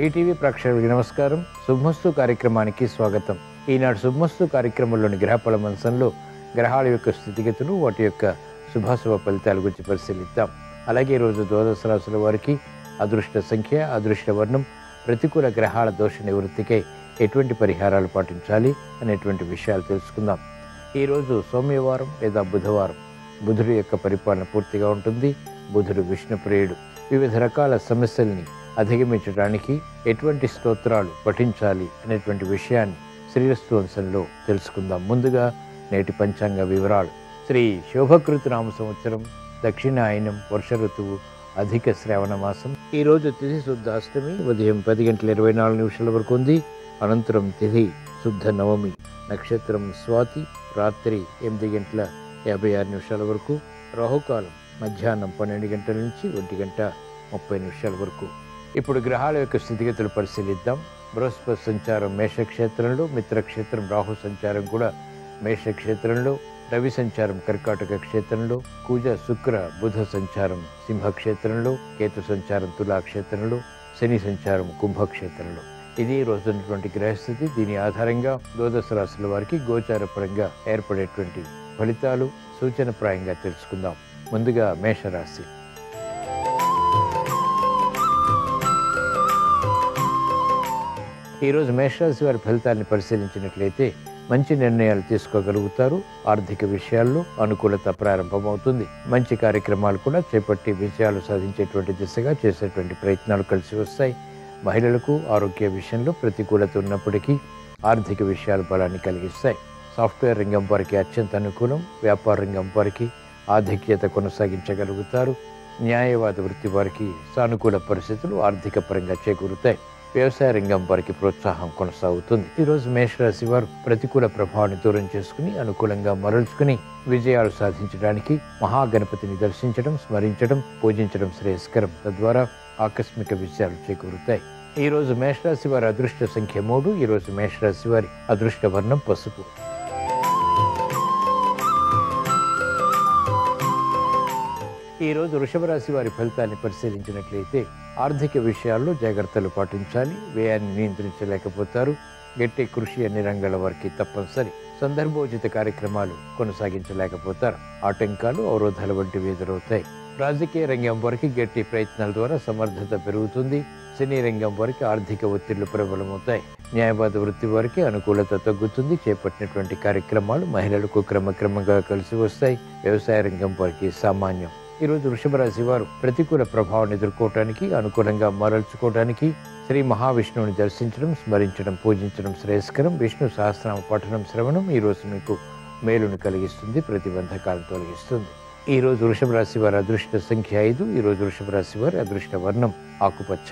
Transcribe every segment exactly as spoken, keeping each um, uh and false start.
ETV ప్రేక్షకులకు నమస్కారం. శుభమస్తు కార్యక్రమానికి స్వాగతం. ఈనాడు శుభమస్తు కార్యక్రమంలోని గ్రహఫల మంచంలో గ్రహాల యొక్క స్థితిగతులు, వాటి యొక్క శుభాశుభ ఫలితాల గురించి పరిశీలిద్దాం. అలాగే ఈరోజు ద్వాదశ రాశుల వారికి అదృష్ట సంఖ్య, అదృష్ట వర్ణం, ప్రతికూల గ్రహాల దోష నివృత్తికై ఎటువంటి పరిహారాలు పాటించాలి అనేటువంటి విషయాలు తెలుసుకుందాం. ఈరోజు సోమవారం లేదా బుధవారం. బుధుడి యొక్క పరిపాలన పూర్తిగా ఉంటుంది. బుధుడు విష్ణుప్రియుడు. వివిధ రకాల సమస్యల్ని అధిగమించడానికి ఎటువంటి స్తోత్రాలు పఠించాలి అనేటువంటి విషయాన్ని శ్రీరస్తు వంశంలో తెలుసుకుందాం. ముందుగా నేటి పంచాంగ వివరాలు. శ్రీ శోభకృత నామ సంవత్సరం, దక్షిణాయనం, వర్ష ఋతువు, అధిక శ్రావణ మాసం. ఈరోజు తిథి శుద్ధ అష్టమి ఉదయం పది గంటల ఇరవై నాలుగు నిమిషాల వరకు ఉంది. అనంతరం తిథి శుద్ధ నవమి. నక్షత్రం స్వాతి. రాత్రి ఎనిమిది గంటల యాభై ఆరు నిమిషాల వరకు. రాహుకాలం మధ్యాహ్నం పన్నెండు గంటల నుంచి ఒంటి గంట ముప్పై నిమిషాల వరకు. ఇప్పుడు గ్రహాల యొక్క స్థితిగతులు పరిశీలిద్దాం. బృహస్పతి సంచారం మేషక్షేత్రంలో, మిత్రక్షేత్రం రాహు సంచారం కూడా మేషక్షేత్రంలో, రవి సంచారం కర్కాటక క్షేత్రంలో, కుజ శుక్ర బుధ సంచారం సింహక్షేత్రంలో, కేతు సంచారం తులాక్షేత్రంలో, శని సంచారం కుంభక్షేత్రంలో. ఇది రోజు ఉన్నటువంటి గ్రహస్థితి. దీని ఆధారంగా ద్వాదశ రాశుల వారికి గోచారపరంగా ఏర్పడేటువంటి ఫలితాలు సూచనప్రాయంగా తెలుసుకుందాం. ముందుగా మేషరాశి. ఈరోజు మేషరాశి వారి ఫలితాన్ని పరిశీలించినట్లయితే మంచి నిర్ణయాలు తీసుకోగలుగుతారు. ఆర్థిక విషయాల్లో అనుకూలత ప్రారంభమవుతుంది. మంచి కార్యక్రమాలు కూడా చేపట్టి విజయాలు సాధించేటువంటి దిశగా చేసేటువంటి ప్రయత్నాలు కలిసి వస్తాయి. మహిళలకు ఆరోగ్య విషయంలో ప్రతికూలత ఉన్నప్పటికీ ఆర్థిక విషయాలు బలాన్ని కలిగిస్తాయి. సాఫ్ట్వేర్ రంగం వారికి అత్యంత అనుకూలం. వ్యాపార రంగం వారికి ఆధిక్యత కొనసాగించగలుగుతారు. న్యాయవాద వృత్తి వారికి సానుకూల పరిస్థితులు ఆర్థిక పరంగా చేకూరుతాయి. వ్యవసాయ రంగం వారికి ప్రోత్సాహం కొనసాగుతుంది. ఈరోజు మేషరాశి వారు ప్రతికూల ప్రభావాన్ని దూరం చేసుకుని అనుకూలంగా మరల్చుకుని విజయాలు సాధించడానికి మహాగణపతిని దర్శించడం, స్మరించడం, పూజించడం శ్రేయస్కరం. తద్వారా ఆకస్మిక విజయాలు చేకూరుతాయి. ఈ రోజు మేషరాశి వారి అదృష్ట సంఖ్య మూడు. ఈరోజు మేషరాశి వారి అదృష్ట వర్ణం పసుపు. ఈరోజు వృషభ రాశి వారి ఫలితాన్ని పరిశీలించినట్లయితే ఆర్థిక విషయాల్లో జాగ్రత్తలు పాటించాలి. వ్యయాన్ని నియంత్రించలేకపోతారు. గట్టి కృషి అన్ని రంగాల వారికి తప్పనిసరి. సందర్భోచిత కార్యక్రమాలు కొనసాగించలేకపోతారు. ఆటంకాలు, అవరోధాలు వంటివి ఎదురవుతాయి. రాజకీయ రంగం వారికి గట్టి ప్రయత్నాల ద్వారా సమర్థత పెరుగుతుంది. సినీ రంగం వారికి ఆర్థిక ఒత్తిళ్లు ప్రబలమవుతాయి. న్యాయవాద వృత్తి వారికి అనుకూలత తగ్గుతుంది. చేపట్టినటువంటి కార్యక్రమాలు మహిళలకు క్రమక్రమంగా కలిసి వస్తాయి. వ్యవసాయ రంగం వారికి సామాన్యం. ఈరోజు వృషభ రాశి వారు ప్రతికూల ప్రభావాన్ని ఎదుర్కోవటానికి, అనుకూలంగా మరల్చుకోవడానికి శ్రీ మహావిష్ణువుని దర్శించడం, స్మరించడం, పూజించడం శ్రేయస్కరం. విష్ణు సహస్రనామ పఠనం, శ్రవణం ఈరోజు మీకు మేలును కలిగిస్తుంది, ప్రతిబంధకాలను తొలగిస్తుంది. ఈరోజు వృషభ రాశి వారి అదృష్ట సంఖ్య ఐదు. ఈరోజు వృషభ రాశి వారి అదృష్ట వర్ణం ఆకుపచ్చ.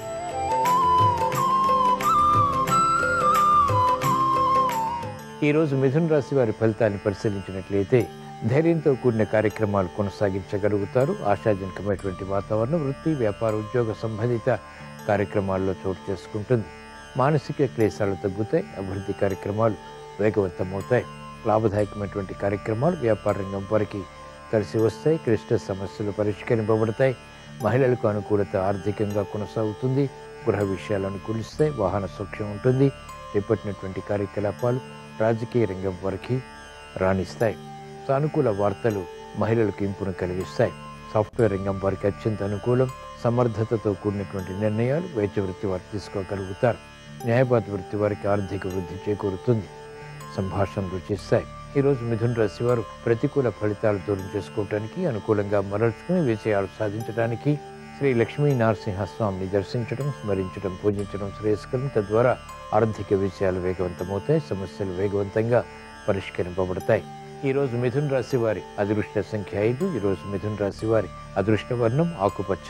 ఈరోజు మిథున రాశి వారి ఫలితాన్ని పరిశీలించినట్లయితే ధైర్యంతో కూడిన కార్యక్రమాలు కొనసాగించగలుగుతారు. ఆశాజనకమైనటువంటి వాతావరణం వృత్తి, వ్యాపార, ఉద్యోగ సంబంధిత కార్యక్రమాల్లో చోటు చేసుకుంటుంది. మానసిక క్లేశాలు తగ్గుతాయి. అభివృద్ధి కార్యక్రమాలు వేగవంతమవుతాయి. లాభదాయకమైనటువంటి కార్యక్రమాలు వ్యాపార రంగం వారికి కలిసి వస్తాయి. క్లిష్ట సమస్యలు పరిష్కరింపబడతాయి. మహిళలకు అనుకూలత ఆర్థికంగా కొనసాగుతుంది. గృహ విషయాలు అనుకూలిస్తాయి. వాహన సౌఖ్యం ఉంటుంది. చేపట్టినటువంటి కార్యకలాపాలు రాజకీయ రంగం వారికి రాణిస్తాయి. సానుకూల వార్తలు మహిళలకు ఇంపును కలిగిస్తాయి. సాఫ్ట్వేర్ రంగం వారికి అత్యంత అనుకూలం. సమర్థతతో కూడినటువంటి నిర్ణయాలు వైద్య వృత్తి వారు తీసుకోగలుగుతారు. న్యాయవాద వృత్తి వారికి ఆర్థిక వృద్ధి చేకూరుతుంది. సంభాషణలు చేస్తాయి. ఈరోజు మిథున రాశి వారు ప్రతికూల ఫలితాలు దూరం చేసుకోవడానికి, అనుకూలంగా మరల్చుకుని విజయాలు సాధించడానికి శ్రీ లక్ష్మీ నరసింహస్వామిని దర్శించడం, స్మరించడం, పూజించడం శ్రేయస్కరం. తద్వారా ఆర్థిక విజయాలు వేగవంతమవుతాయి. సమస్యలు వేగవంతంగా పరిష్కరింపబడతాయి. ఈరోజు మిథున రాశి వారి అదృష్ట సంఖ్య ఐదు. ఈరోజు మిథున రాశి వారి అదృష్ట వర్ణం ఆకుపచ్చ.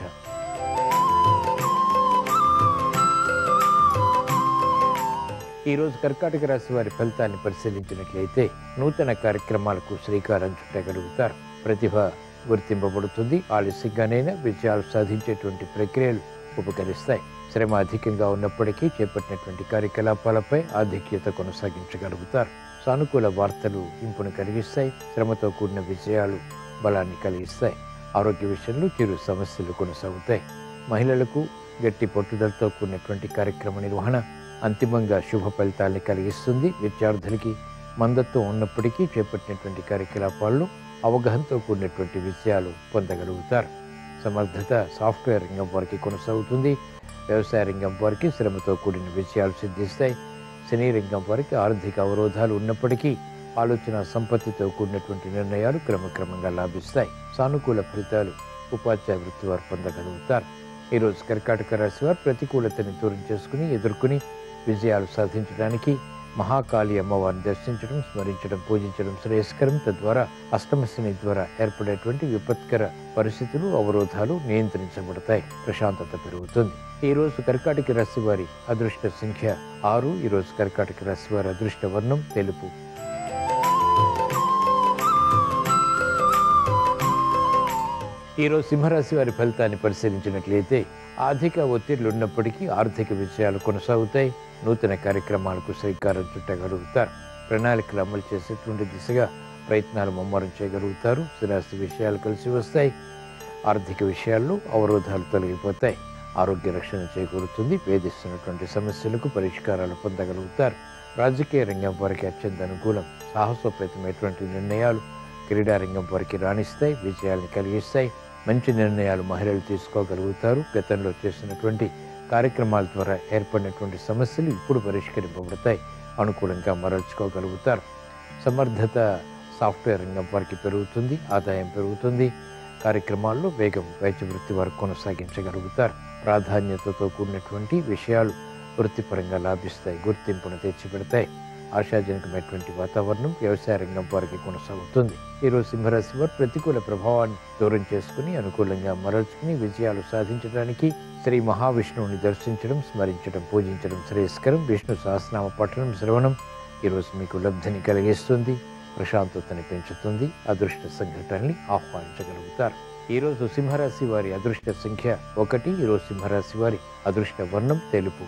ఈరోజు కర్కాటక రాశి వారి ఫలితాన్ని పరిశీలించినట్లయితే నూతన కార్యక్రమాలకు శ్రీకారం చుట్టగలుగుతారు. ప్రతిభ గుర్తింపబడుతుంది. ఆలస్యంగానైనా విజయాలు సాధించేటువంటి ప్రక్రియలు ఉపకరిస్తాయి. శ్రమ అధికంగా ఉన్నప్పటికీ చేపట్టినటువంటి కార్యకలాపాలపై ఆధిక్యత కొనసాగించగలుగుతారు. సానుకూల వార్తలు ఇంపును కలిగిస్తాయి. శ్రమతో కూడిన విజయాలు బలాన్ని కలిగిస్తాయి. ఆరోగ్య విషయంలో చిరు సమస్యలు కొనసాగుతాయి. మహిళలకు గట్టి పట్టుదలతో కూడినటువంటి కార్యక్రమ నిర్వహణ అంతిమంగా శుభ ఫలితాల్ని కలిగిస్తుంది. విద్యార్థులకి మందత్వం ఉన్నప్పటికీ చేపట్టినటువంటి కార్యకలాపాల్లో అవగాహనతో కూడినటువంటి విజయాలు పొందగలుగుతారు. సమర్థత సాఫ్ట్వేర్ రంగం వారికి కొనసాగుతుంది. వ్యవసాయ రంగం వారికి శ్రమతో కూడిన విజయాలు సిద్ధిస్తాయి. సినీ రంగం వారికి ఆర్థిక అవరోధాలు ఉన్నప్పటికీ ఆలోచన సంపత్తితో కూడినటువంటి నిర్ణయాలు క్రమక్రమంగా లాభిస్తాయి. సానుకూల ఫలితాలు ఉపాధ్యాయ వృత్తి వారు పొందగలుగుతారు. ఈరోజు కర్కాటక రాశి వారు ప్రతికూలతని దూరం చేసుకుని ఎదుర్కొని విజయాలు సాధించడానికి మహాకాళి అమ్మవారిని దర్శించడం, స్మరించడం, పూజించడం శ్రేయస్కరం. తద్వారా అష్టమశని ద్వారా ఏర్పడేటువంటి విపత్కర పరిస్థితులు, అవరోధాలు నియంత్రించబడతాయి. ప్రశాంతత పెరుగుతుంది. ఈ రోజు కర్కాటక రాశి వారి అదృష్ట సంఖ్య ఆరు. ఈరోజు కర్కాటక రాశి వారి అదృష్ట వర్ణం తెలుపు. ఈరోజు సింహరాశి వారి ఫలితాన్ని పరిశీలించినట్లయితే ఆర్థిక ఒత్తిళ్లు ఉన్నప్పటికీ ఆర్థిక విజయాలు కొనసాగుతాయి. నూతన కార్యక్రమాలకు శ్రీకారం చుట్టగలుగుతారు. ప్రణాళికలు అమలు చేసేటువంటి దిశగా ప్రయత్నాలు ముమ్మరం చేయగలుగుతారు. స్థిరాస్తి విషయాలు కలిసి వస్తాయి. ఆర్థిక విషయాల్లో అవరోధాలు తొలగిపోతాయి. ఆరోగ్య రక్షణ చేకూరుతుంది. వేధిస్తున్నటువంటి సమస్యలకు పరిష్కారాలు పొందగలుగుతారు. రాజకీయ రంగం వారికి అత్యంత అనుకూలం. సాహసోపేతమైనటువంటి నిర్ణయాలు క్రీడా రంగం వారికి రాణిస్తాయి, విజయాలను కలిగిస్తాయి. మంచి నిర్ణయాలు మహిళలు తీసుకోగలుగుతారు. గతంలో చేసినటువంటి కార్యక్రమాల ద్వారా ఏర్పడినటువంటి సమస్యలు ఇప్పుడు పరిష్కరింపబడతాయి. అనుకూలంగా మరల్చుకోగలుగుతారు. సమర్థత సాఫ్ట్వేర్ రంగం వారికి పెరుగుతుంది. ఆదాయం పెరుగుతుంది. కార్యక్రమాల్లో వేగం వైద్య వృత్తి వారు కొనసాగించగలుగుతారు. ప్రాధాన్యతతో కూడినటువంటి విషయాలు వృత్తిపరంగా లాభిస్తాయి, గుర్తింపును తెచ్చిపెడతాయి. ఆశాజనకమైనటువంటి వాతావరణం వ్యవసాయ రంగం వారికి కొనసాగుతుంది. ఈరోజు సింహరాశి వారు ప్రతికూల ప్రభావాన్ని దూరం చేసుకుని అనుకూలంగా మరల్చుకుని విజయాలు సాధించడానికి శ్రీ మహావిష్ణువుని దర్శించడం, స్మరించడం, పూజించడం శ్రేయస్కరం. విష్ణు సహస్రనామ పఠనం, శ్రవణం ఈరోజు మీకు లబ్ధిని కలిగిస్తుంది, ప్రశాంతతని పెంచుతుంది. అదృష్ట సంఘటనల్ని ఆహ్వానించగలుగుతారు. ఈరోజు సింహరాశి వారి అదృష్ట సంఖ్య ఒకటి. ఈరోజు సింహరాశి వారి అదృష్ట వర్ణం తెలుపు.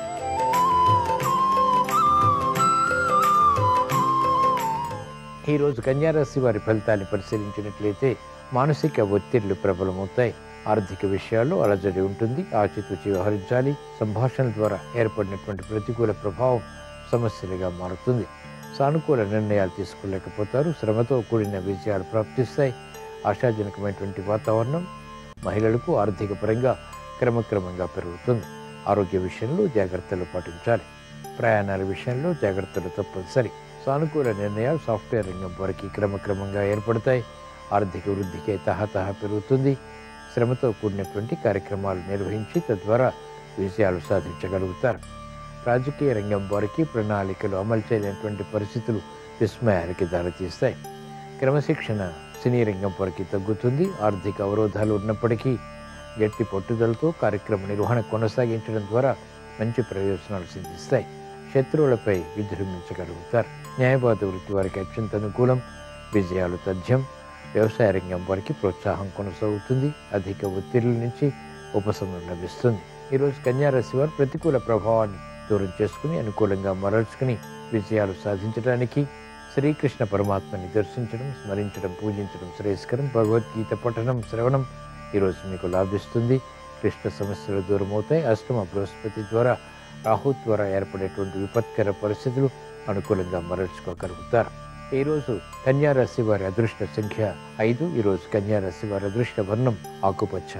ఈరోజు కన్యారాశి వారి ఫలితాన్ని పరిశీలించినట్లయితే మానసిక ఒత్తిళ్లు ప్రబలమవుతాయి. ఆర్థిక విషయాల్లో అలజడి ఉంటుంది. ఆచితూచి వ్యవహరించాలి. సంభాషణల ద్వారా ఏర్పడినటువంటి ప్రతికూల ప్రభావం సమస్యలుగా మారుతుంది. సానుకూల నిర్ణయాలు తీసుకోలేకపోతారు. శ్రమతో కూడిన విజయాలు ప్రాప్తిస్తాయి. ఆశాజనకమైనటువంటి వాతావరణం మహిళలకు ఆర్థిక పరంగా క్రమక్రమంగా పెరుగుతుంది. ఆరోగ్య విషయంలో జాగ్రత్తలు పాటించాలి. ప్రయాణాల విషయంలో జాగ్రత్తలు తప్పనిసరి. సానుకూల నిర్ణయాలు సాఫ్ట్వేర్ రంగం వారికి క్రమక్రమంగా ఏర్పడతాయి. ఆర్థిక వృద్ధికి తహతహ పెరుగుతుంది. శ్రమతో కూడినటువంటి కార్యక్రమాలు నిర్వహించి తద్వారా విజయాలు సాధించగలుగుతారు. రాజకీయ రంగం వారికి ప్రణాళికలు అమలు చేయలేనటువంటి పరిస్థితులు విస్మయానికి దారితీస్తాయి. క్రమశిక్షణ సినీ రంగం వారికి తగ్గుతుంది. ఆర్థిక అవరోధాలు ఉన్నప్పటికీ గట్టి పట్టుదలతో కార్యక్రమ నిర్వహణ కొనసాగించడం ద్వారా మంచి ప్రయోజనాలు సిద్ధిస్తాయి. శత్రువులపై విజృంభించగలుగుతారు. న్యాయవాద వృత్తి వారికి అత్యంత అనుకూలం. విజయాలు తథ్యం. వ్యవసాయ రంగం వారికి ప్రోత్సాహం కొనసాగుతుంది. అధిక ఒత్తిళ్ల నుంచి ఉపశమనం లభిస్తుంది. ఈరోజు కన్యారాశి వారు ప్రతికూల ప్రభావాన్ని దూరం చేసుకుని అనుకూలంగా మరల్చుకుని విజయాలు సాధించడానికి శ్రీకృష్ణ పరమాత్మని దర్శించడం, స్మరించడం, పూజించడం శ్రేయస్కరం. భగవద్గీత పఠనం, శ్రవణం ఈరోజు మీకు లాభిస్తుంది. క్లిష్ట సమస్యలు దూరమవుతాయి. అష్టమ బృహస్పతి ద్వారా, రాహు ద్వారా ఏర్పడేటువంటి విపత్కర పరిస్థితులు అనుకూలంగా మరల్చుకోగలుగుతారు. ఈరోజు కన్యారాశి వారి అదృష్ట సంఖ్య ఐదు. ఈరోజు కన్యారాశి వారి అదృష్ట వర్ణం ఆకుపచ్చ.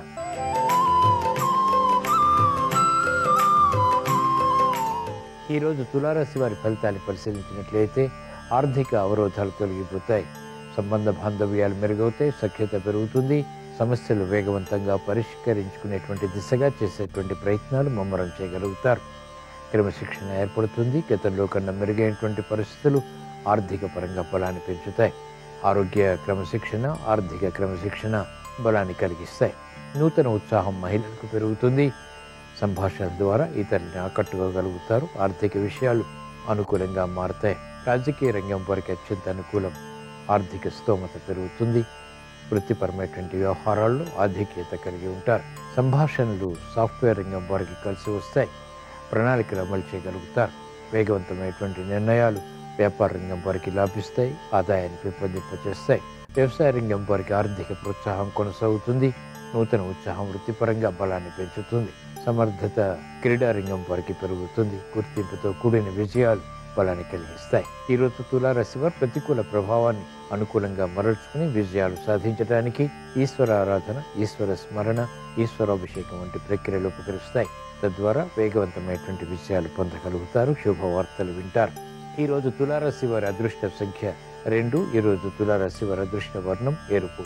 ఈరోజు తులారాశి వారి ఫలితాన్ని పరిశీలించినట్లయితే ఆర్థిక అవరోధాలు తొలగిపోతాయి. సంబంధ బాంధవ్యాలు మెరుగవుతాయి. సఖ్యత పెరుగుతుంది. సమస్యలు వేగవంతంగా పరిష్కరించుకునేటువంటి దిశగా చేసేటువంటి ప్రయత్నాలు ముమ్మరం చేయగలుగుతారు. క్రమశిక్షణ ఏర్పడుతుంది. గతంలో కన్నా మెరుగైనటువంటి పరిస్థితులు ఆర్థిక పరంగా బలాన్ని పెంచుతాయి. ఆరోగ్య క్రమశిక్షణ, ఆర్థిక క్రమశిక్షణ బలాన్ని కలిగిస్తాయి. నూతన ఉత్సాహం మహిళలకు పెరుగుతుంది. సంభాషణ ద్వారా ఇతరులను ఆకట్టుకోగలుగుతారు. ఆర్థిక విషయాలు అనుకూలంగా మారుతాయి. రాజకీయ రంగం వారికి అత్యంత అనుకూలం. ఆర్థిక స్తోమత పెరుగుతుంది. వృత్తిపరమైనటువంటి వ్యవహారాల్లో ఆధిక్యత కలిగి ఉంటారు. సంభాషణలు సాఫ్ట్వేర్ రంగం వారికి కలిసి వస్తాయి. ప్రణాళికలు అమలు చేయగలుగుతారు. వేగవంతమైనటువంటి నిర్ణయాలు వ్యాపార రంగం వారికి లాభిస్తాయి. ఆదాయాన్ని పెంపొందింపచేస్తాయి. వ్యవసాయ రంగం వారికి ఆర్థిక ప్రోత్సాహం కొనసాగుతుంది. నూతన ఉత్సాహం వృత్తిపరంగా బలాన్ని పెంచుతుంది. సమర్థత క్రీడారంగం వారికి పెరుగుతుంది. గుర్తింపుతో కూడిన విజయాలు బలాన్ని కలిగిస్తాయి. ఈరోజు తులారాశి వారు ప్రతికూల ప్రభావాన్ని అనుకూలంగా మరల్చుకుని విజయాలు సాధించడానికి ఈశ్వర ఆరాధన, ఈశ్వర స్మరణ, ఈశ్వరాభిషేకం వంటి ప్రక్రియలు ఉపకరిస్తాయి. తద్వారా వేగవంతమైనటువంటి విజయాలు పొందగలుగుతారు. శుభవార్తలు వింటారు. ఈరోజు తులారాశి వారి అదృష్ట సంఖ్య రెండు. ఈరోజు తులారాశి వారి అదృష్ట వర్ణం ఎరుపు.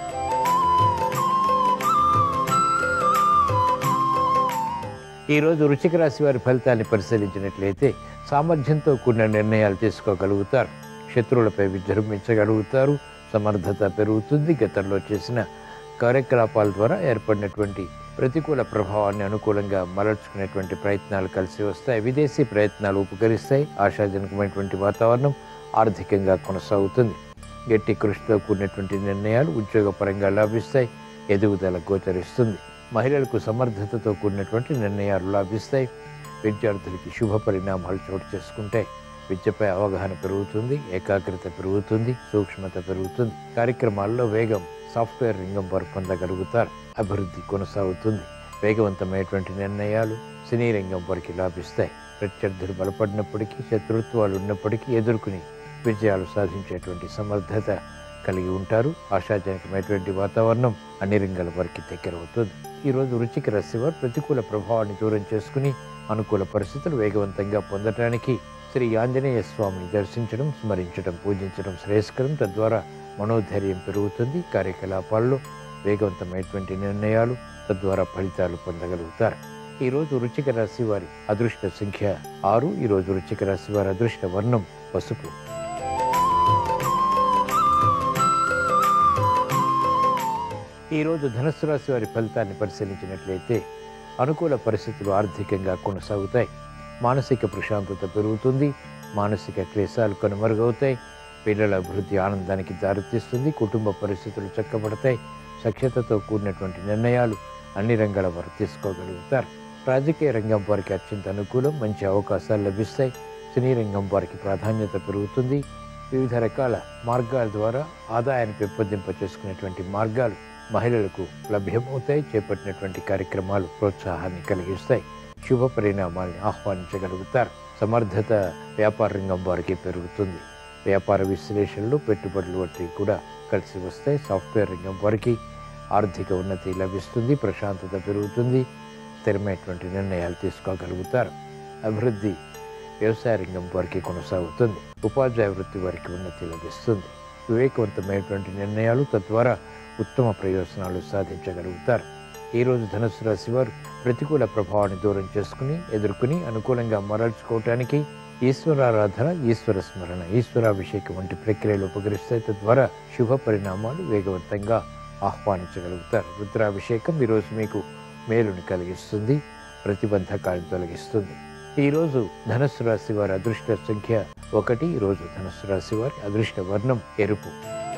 ఈరోజు వృశ్చిక రాశి వారి ఫలితాన్ని పరిశీలించినట్లయితే సామర్థ్యంతో కూడిన నిర్ణయాలు తీసుకోగలుగుతారు. శత్రువులపై విజృంభించగలుగుతారు. సమర్థత పెరుగుతుంది. గతంలో చేసిన కార్యకలాపాల ద్వారా ఏర్పడినటువంటి ప్రతికూల ప్రభావాన్ని అనుకూలంగా మరల్చుకునేటువంటి ప్రయత్నాలు కలిసి వస్తాయి. విదేశీ ప్రయత్నాలు ఉపకరిస్తాయి. ఆశాజనకమైనటువంటి వాతావరణం ఆర్థికంగా కొనసాగుతుంది. గట్టి కృషితో కూడినటువంటి నిర్ణయాలు ఉద్యోగపరంగా లాభిస్తాయి. ఎదుగుదల గోచరిస్తుంది. మహిళలకు సమర్థతతో కూడినటువంటి నిర్ణయాలు లాభిస్తాయి. విద్యార్థులకి శుభ పరిణామాలు చోటు చేసుకుంటాయి. విద్యపై అవగాహన పెరుగుతుంది. ఏకాగ్రత పెరుగుతుంది. సూక్ష్మత పెరుగుతుంది. కార్యక్రమాల్లో వేగం సాఫ్ట్వేర్ రంగం వారు పొందగలుగుతారు. అభివృద్ధి కొనసాగుతుంది. వేగవంతమైనటువంటి నిర్ణయాలు సినీ రంగం వారికి లాభిస్తాయి. ప్రత్యర్థులు బలపడినప్పటికీ, శత్రుత్వాలు ఉన్నప్పటికీ ఎదుర్కొని విజయాలు సాధించేటువంటి సమర్థత కలిగి ఉంటారు. ఆశాజనకమైనటువంటి వాతావరణం అన్ని రంగాల వారికి దగ్గరవుతుంది. ఈరోజు వృశ్చిక రాశి వారు ప్రతికూల ప్రభావాన్ని దూరం చేసుకుని అనుకూల పరిస్థితులు వేగవంతంగా పొందడానికి శ్రీ ఆంజనేయ స్వామిని దర్శించడం, స్మరించడం, పూజించడం శ్రేయస్కరం. తద్వారా మనోధైర్యం పెరుగుతుంది. కార్యకలాపాల్లో వేగవంతమైనటువంటి నిర్ణయాలు తద్వారా ఫలితాలు పొందగలుగుతారు. ఈరోజు వృశ్చిక రాశి వారి అదృష్ట సంఖ్య ఆరు. ఈరోజు వృశ్చిక రాశి వారి అదృష్ట వర్ణం పసుపు. ఈరోజు ధనుస్సు రాశి వారి ఫలితాన్ని పరిశీలించినట్లయితే అనుకూల పరిస్థితులు ఆర్థికంగా కొనసాగుతాయి. మానసిక ప్రశాంతత పెరుగుతుంది. మానసిక క్లేశాలు కనుమరుగవుతాయి. పిల్లల అభివృద్ధి ఆనందానికి దారితీస్తుంది. కుటుంబ పరిస్థితులు చక్కబడతాయి. సఖ్యతతో కూడినటువంటి నిర్ణయాలు అన్ని రంగాల వారు తీసుకోగలుగుతారు. రాజకీయ రంగం వారికి అత్యంత అనుకూలం. మంచి అవకాశాలు లభిస్తాయి. సినీ రంగం వారికి ప్రాధాన్యత పెరుగుతుంది. వివిధ రకాల మార్గాల ద్వారా ఆదాయాన్ని పెంపొందింప చేసుకునేటువంటి మార్గాలు మహిళలకు లభ్యమవుతాయి. చేపట్టినటువంటి కార్యక్రమాలు ప్రోత్సాహాన్ని కలిగిస్తాయి. శుభ పరిణామాల్ని ఆహ్వానించగలుగుతారు. సమర్థత వ్యాపార రంగం వారికి పెరుగుతుంది. వ్యాపార విశ్లేషణలు, పెట్టుబడులు వంటివి కూడా కలిసి వస్తాయి. సాఫ్ట్వేర్ రంగం వారికి ఆర్థిక ఉన్నతి లభిస్తుంది. ప్రశాంతత పెరుగుతుంది. స్థిరమైనటువంటి నిర్ణయాలు తీసుకోగలుగుతారు. అభివృద్ధి వ్యవసాయ రంగం వారికి కొనసాగుతుంది. ఉపాధ్యాయ వృత్తి వారికి ఉన్నతి లభిస్తుంది. వివేకవంతమైనటువంటి నిర్ణయాలు తద్వారా ఉత్తమ ప్రయోజనాలు సాధించగలుగుతారు. ఈరోజు ధనుస్సు రాశి వారు ప్రతికూల ప్రభావాన్ని దూరం చేసుకుని ఎదుర్కొని అనుకూలంగా మరల్చుకోవటానికి ఈశ్వరారాధన, ఈశ్వర స్మరణ, ఈశ్వరాభిషేకం వంటి ప్రక్రియలు ఉపకరిస్తాయి. తద్వారా శుభ పరిణామాలు వేగవంతంగా ఆహ్వానించగలుగుతారు. రుద్రాభిషేకం ఈరోజు మీకు మేలుని కలిగిస్తుంది. ప్రతిబంధకాలను తొలగిస్తుంది. ఈరోజు ధనుస్సు రాశి వారి అదృష్ట సంఖ్య ఒకటి. ఈరోజు ధనుస్సు రాశి వారి అదృష్ట వర్ణం ఎరుపు.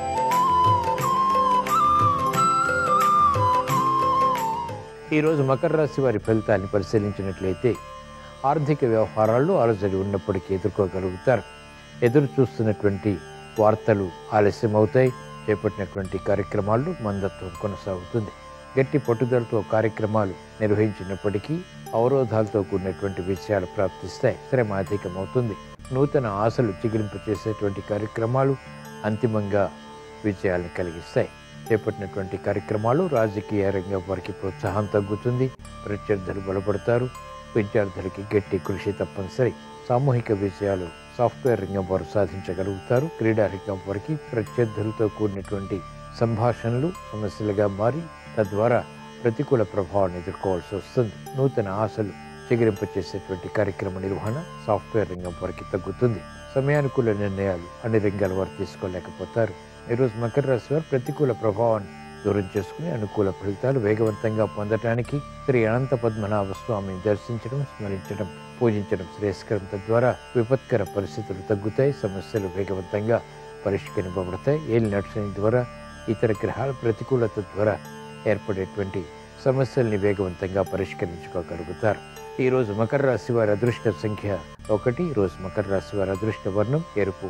ఈరోజు మకర రాశి వారి ఫలితాన్ని పరిశీలించినట్లయితే ఆర్థిక వ్యవహారాల్లో అలజడి ఉన్నప్పటికీ ఎదుర్కోగలుగుతారు. ఎదురు చూస్తున్నటువంటి వార్తలు ఆలస్యమవుతాయి. చేపట్టినటువంటి కార్యక్రమాల్లో మందత్వం కొనసాగుతుంది. గట్టి పట్టుదలతో కార్యక్రమాలు నిర్వహించినప్పటికీ అవరోధాలతో కూడినటువంటి విషయాలు ప్రాప్తిస్తాయి. శ్రమ అధికమవుతుంది. నూతన ఆశలు చిగిరింప చేసేటువంటి కార్యక్రమాలు అంతిమంగా విజయాలను కలిగిస్తాయి. చేపట్టినటువంటి కార్యక్రమాలు రాజకీయ రంగం వారికి ప్రోత్సాహం తగ్గుతుంది. ప్రత్యర్థులు బలపడతారు. విద్యార్థులకి గట్టి కృషి తప్పనిసరి. సామూహిక విజయాలు సాఫ్ట్వేర్ రంగం వారు సాధించగలుగుతారు. క్రీడా రంగం వారికి ప్రత్యర్థులతో కూడినటువంటి సంభాషణలు సమస్యలుగా మారి తద్వారా ప్రతికూల ప్రభావాన్ని ఎదుర్కోవాల్సి వస్తుంది. నూతన ఆశలు చిగురింప చేసేటువంటి కార్యక్రమ నిర్వహణ సాఫ్ట్వేర్ రంగం వారికి తగ్గుతుంది. సమయానుకూల నిర్ణయాలు అన్ని రంగాల వారు తీసుకోలేకపోతారు. ఈరోజు మకర రాశి వారు ప్రతికూల ప్రభావాన్ని దూరం చేసుకుని అనుకూల ఫలితాలు వేగవంతంగా పొందటానికి శ్రీ అనంత పద్మనాభ స్వామిని దర్శించడం, స్మరించడం, పూజించడం శ్రేయస్కరం. తద్వారా విపత్కర పరిస్థితులు తగ్గుతాయి. సమస్యలు వేగవంతంగా పరిష్కరింపబడతాయి. ఏలినాటి శని ద్వారా ఇతర గ్రహాల ప్రతికూలత ద్వారా ఏర్పడేటువంటి సమస్యల్ని వేగవంతంగా పరిష్కరించుకోగలుగుతారు. ఈరోజు మకర రాశి వారి అదృష్ట సంఖ్య ఒకటి. ఈరోజు మకర రాశి వారి అదృష్ట వర్ణం ఎరుపు.